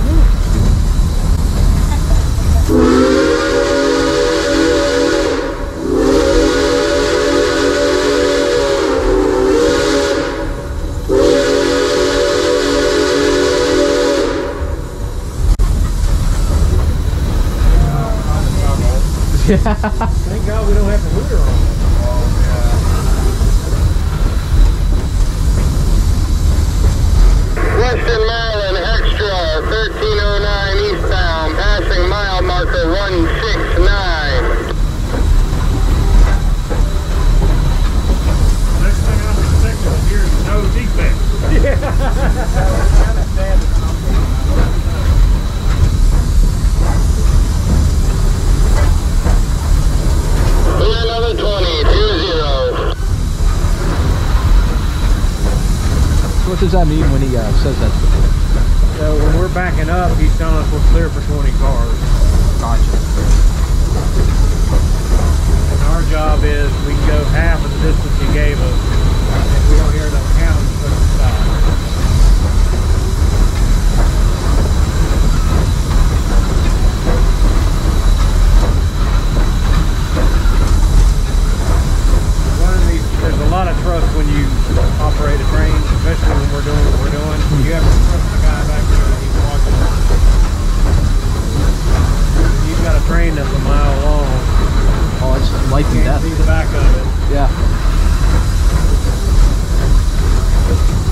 Thank God we don't have the rear on. Western Maryland Extra, thirteen oh nine eastbound, passing mile marker one six nine. Next thing I'm expecting here is no defect. Clear another twenty, two zero. What does that mean when he uh, says that? So when we're backing up, he's telling us we're clear for twenty cars. Gotcha. And our job is we can go half of the distance he gave us. And if we don't hear enough counting, we put it stop. Running these, there's a lot of trust when you operate a train, especially when we're doing what we're doing. You have to trust the guy back there that he's watching. You've got a train that's a mile long. Oh, it's life and You can't death. see the back of it. Yeah.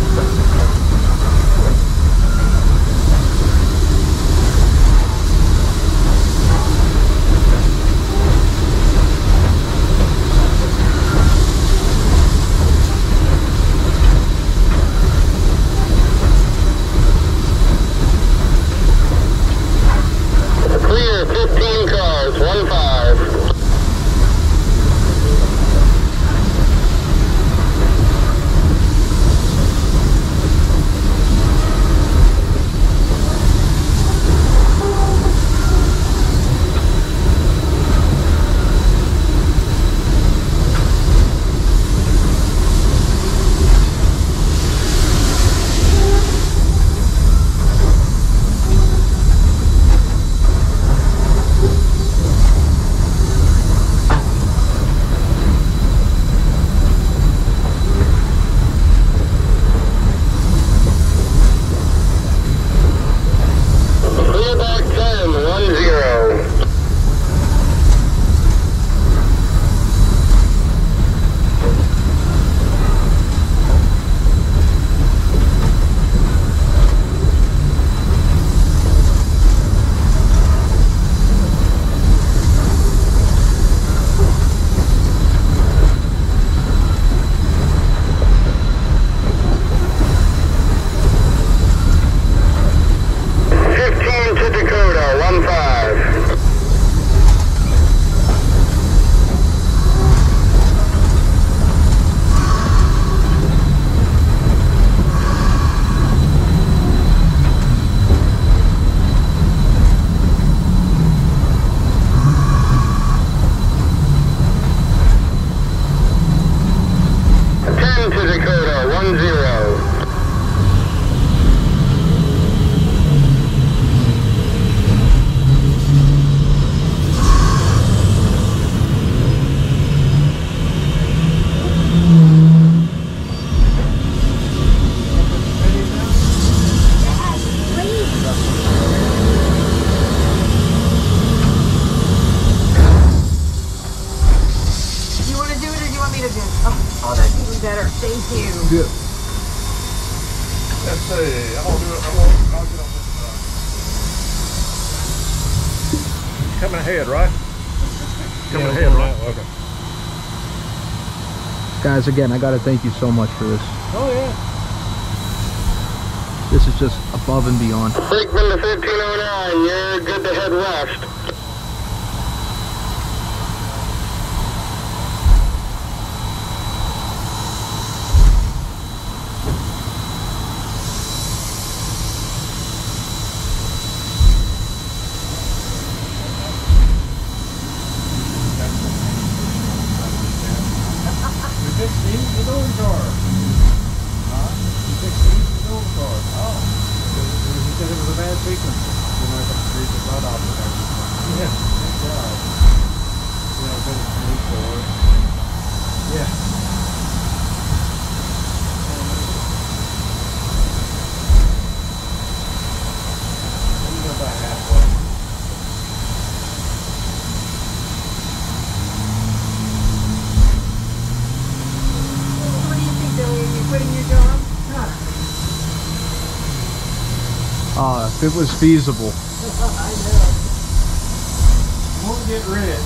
coming ahead, right? Coming Yeah, ahead, going right? that way. Okay. Guys, again, I got to thank you so much for this. Oh yeah. This is just above and beyond. Brakeman to fifteen oh nine, you're good to head west. What do you think, Billy? Are you quitting your job? Uh, if it was feasible. I know. Won't get rich.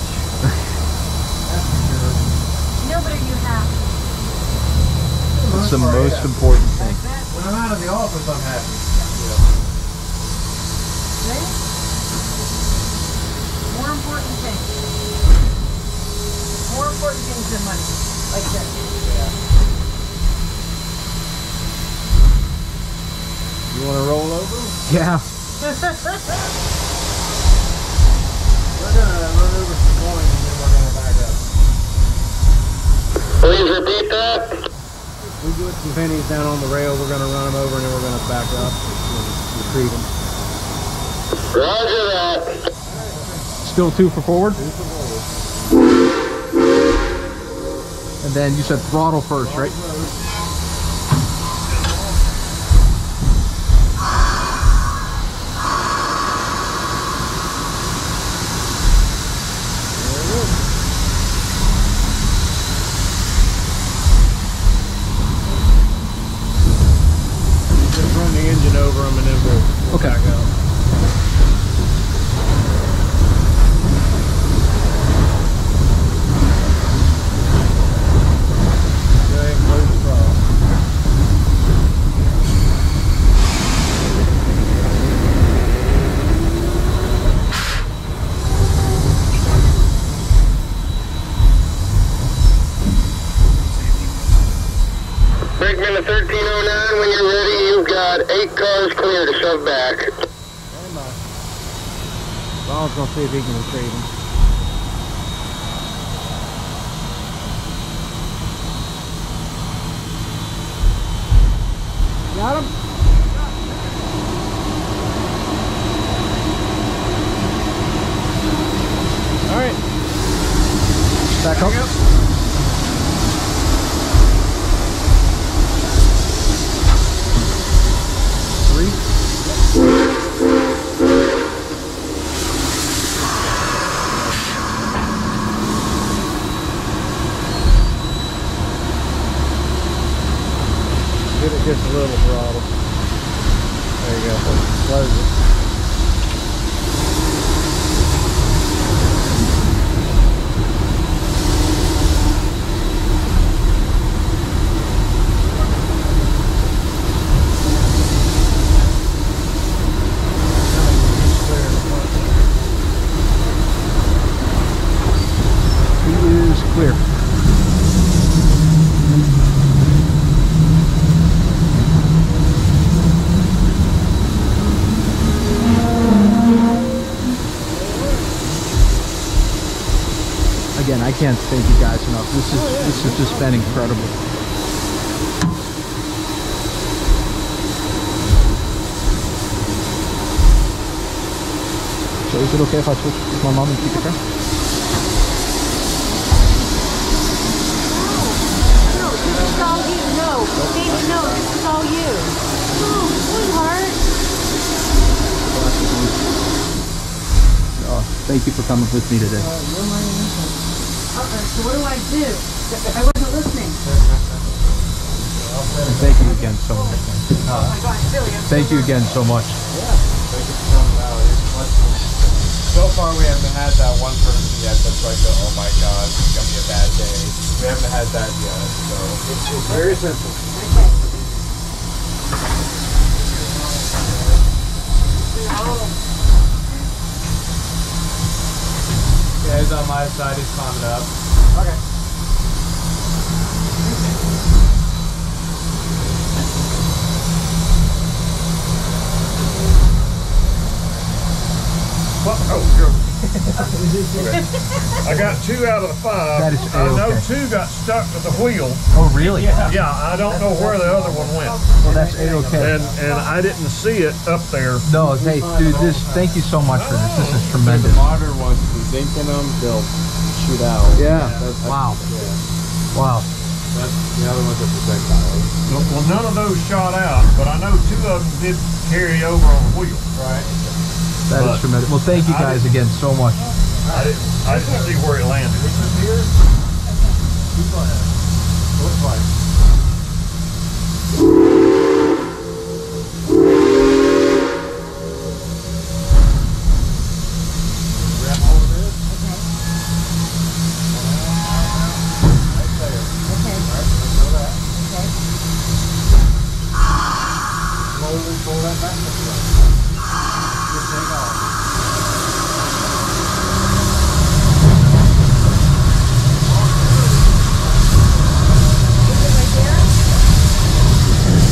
No, but are you happy? It's the most important thing. When I'm out of the office, I'm happy. Right? More important things. More important things than money. Like this. You want to roll over? Yeah. We're gonna run over some coins and then we're gonna back up. Please repeat that. We put some pennies down on the rail. We're going to run them over and then we're going to back up and retrieve them. Roger that. Still two for forward? And then you said throttle first, right? Just run the engine over them and then we'll, we'll Okay. back up. Go ahead and close the throttle. Brakeman to thirteen oh nine, when you're ready, you've got eight cars clear to shove back. Stand by. Ronald's going to see if he can retrieve them. Got him? All right. Back up. Three. Give it just a little throttle. There you go. Close it. He is clear. Again, I can't thank you guys enough. This is this has just been incredible. So is it okay if I switch with my mom and keep it there? No, this is all you. No, baby, no, this is all you. Oh, sweetheart. Uh, thank you for coming with me today. Okay, so what do I do? I wasn't listening. And thank you again so much. Oh my gosh, Billy, I'm so Thank you nervous. again so much. Thank you for coming out. It's much So far, we haven't had that one person yet that's like, oh my god, it's gonna be a bad day. We haven't had that yet, so it's, it's very simple. Yeah, he's on my side, he's climbing up. Okay. Well, oh, you're, okay. I got two out of the five. That is I know A-okay. two got stuck to the wheel. Oh, really? Yeah. Yeah, I don't know where the other one went. Well, that's A-okay. And and I didn't see it up there. No, hey, dude, this. Thank you so much for this. This is The tremendous. modern ones, the zinc in them, they'll shoot out. Yeah. That's, that's, Wow. Yeah. Wow. That's, the other ones are projectiles. Well, none of those shot out, but I know two of them did carry over on the wheel. Right. That But is tremendous. Well, thank you guys again so much. I didn't, I didn't see where it landed. Here? Keep on it. Looks like. Grab hold of this. Right there. Okay. All right, let's go that. Okay. Slowly pull that back this way. Just take off. Is it right there?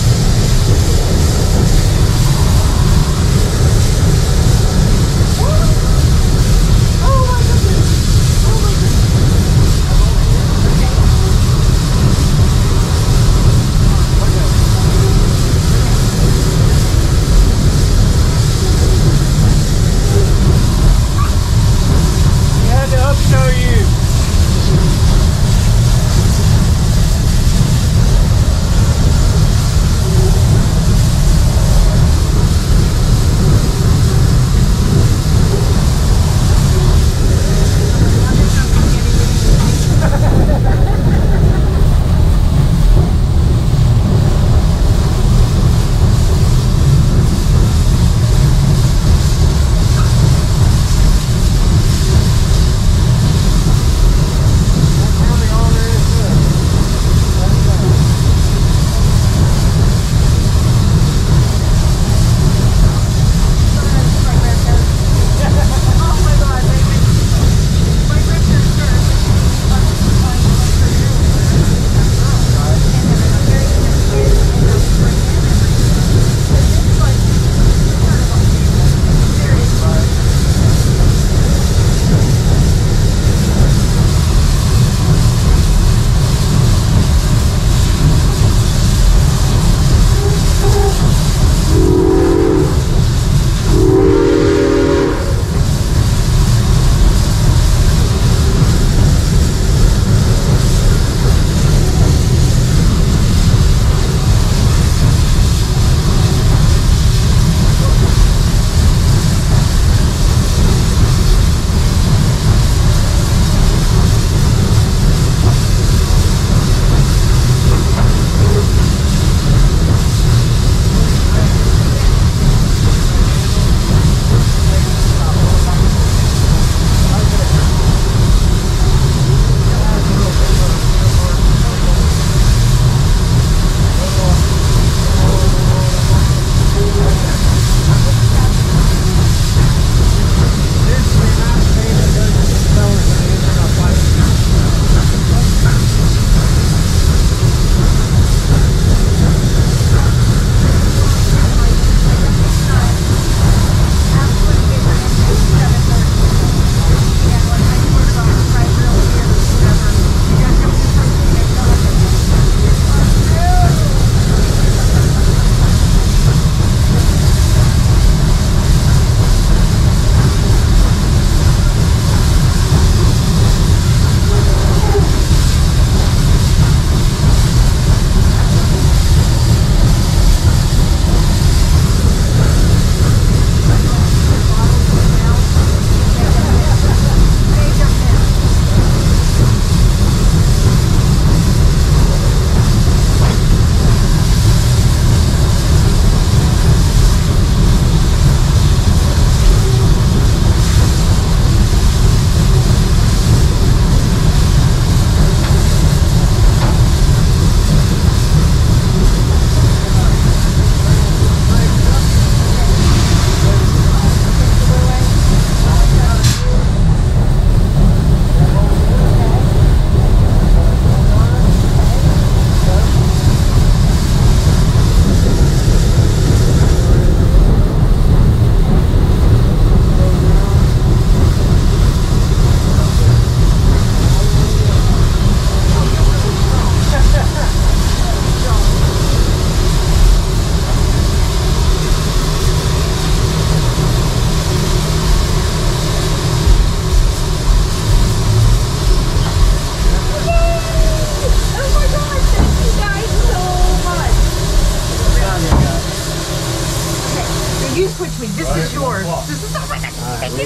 switch me. This is yours. This is not mine.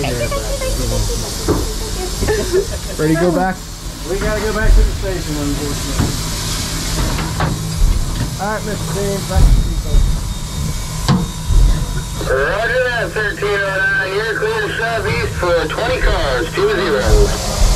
Ready to go back? We gotta go back to the station, unfortunately. Alright, Mister Dean, back to you folks. Roger that, thirteen oh nine. You're clear southeast for twenty cars, two zero.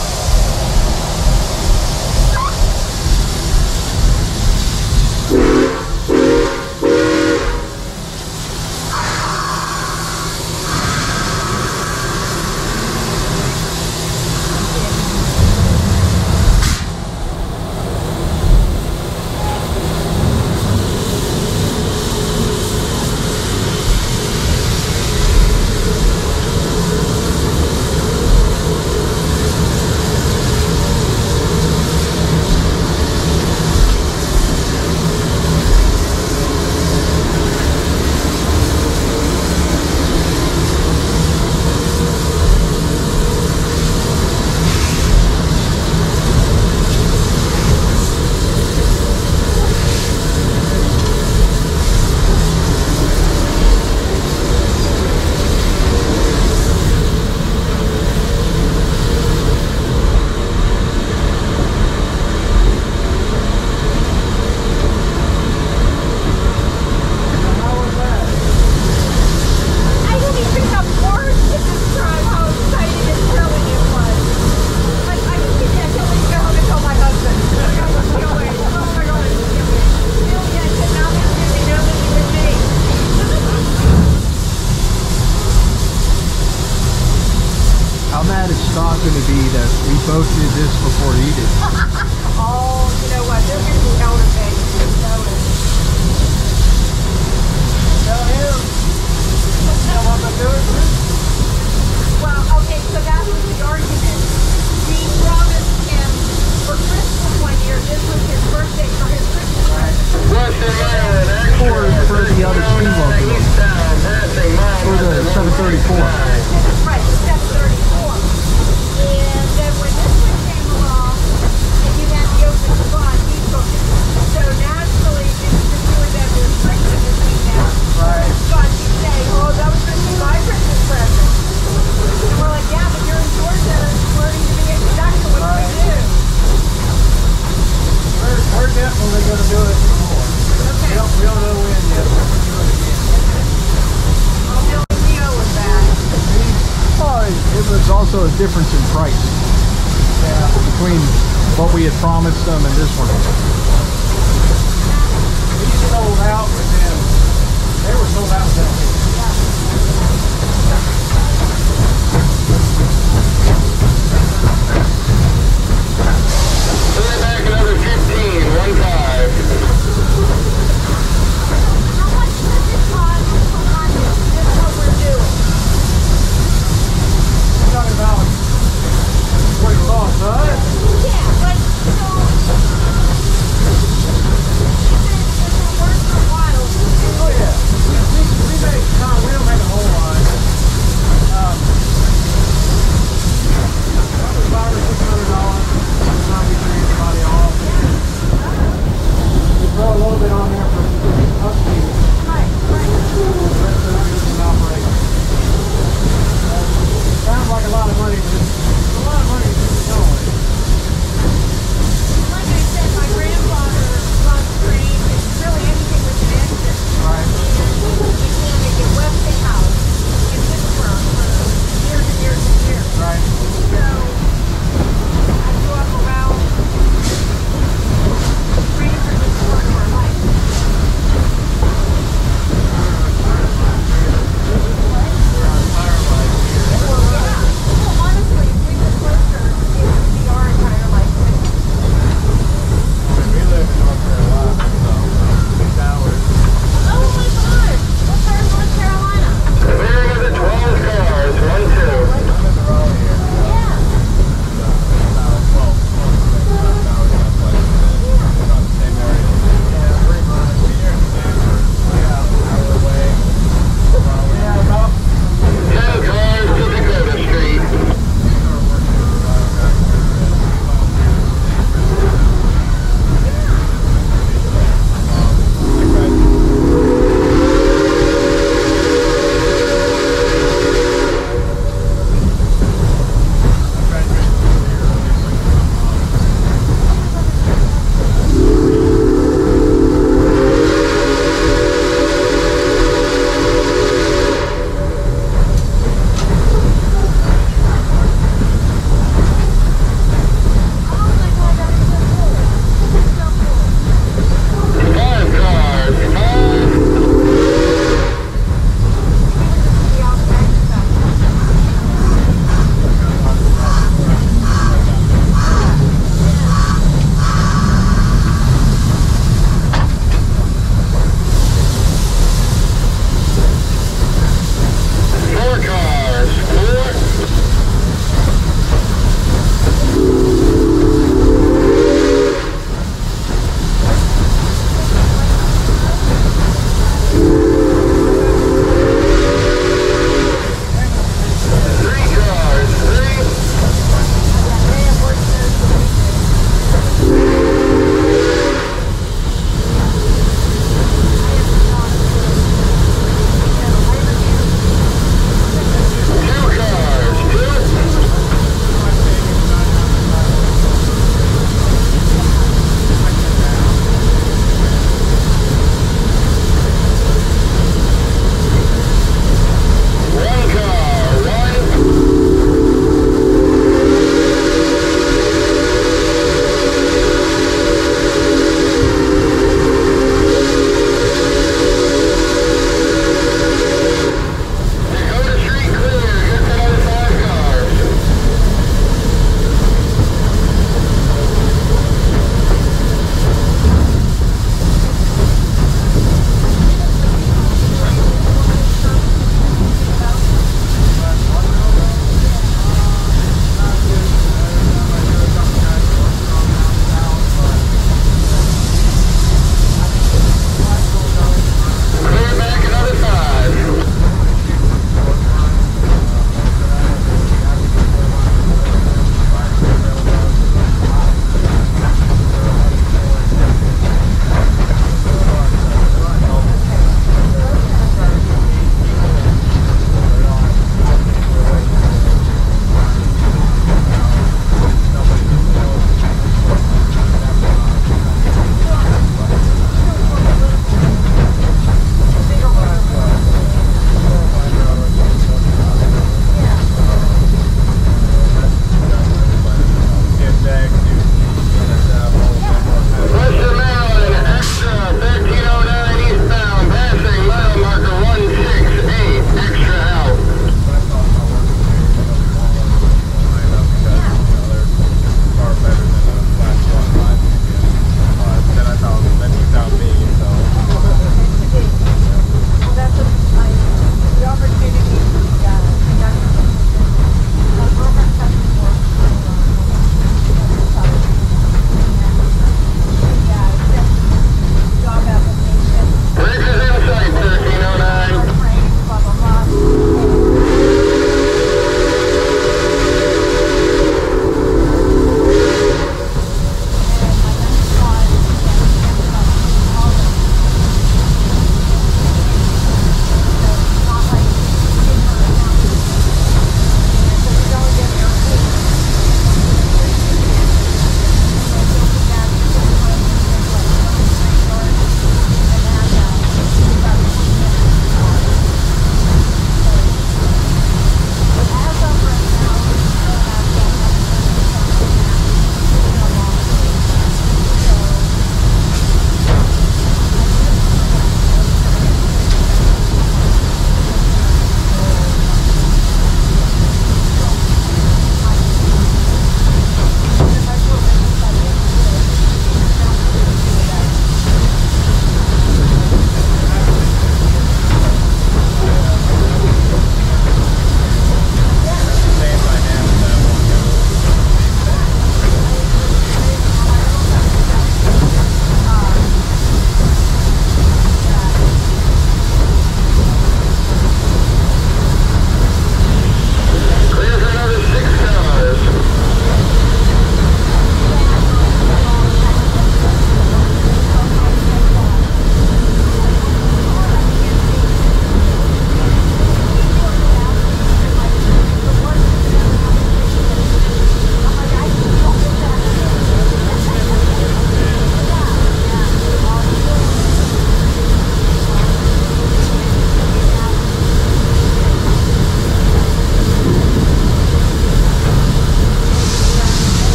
Going to be that we both did this before he did. Oh, you know what? They're going to be motivated. Just know it. Tell him. Tell him I'm doing it. Well, okay, so that was the argument. We promised him for Christmas one year. This was his birthday for his Christmas present. Western Maryland, Or for the other speed locomotive. For the seven thirty-four. Right, the seven thirty-four. And then when this one came along, and you had the open spot, he took it. So naturally, it's the two of them were friction between them. Right. Scott keeps saying, oh, that was going to be my Christmas present. And we're like, yeah, but you're in Georgia learning to be a conductor. What do you do? We're, we're definitely going to do it more. Okay. We don't, we don't know when yet. We're going to do it again. I'll tell Leo with that. Oh, it was also a difference in price. Yeah. Between what we had promised them and this one. These sold out, but then they were sold out down here. Put it back another fifteen, one five. How much does it cost for one? That's what we're doing. We're talking about what it costs us. Yeah, but so if it, if it works for a while, Oh yeah. We, we make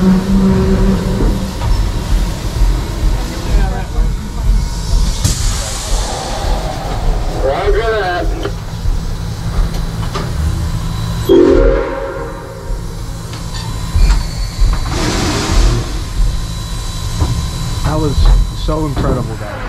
Roger that. That was so incredible, guys.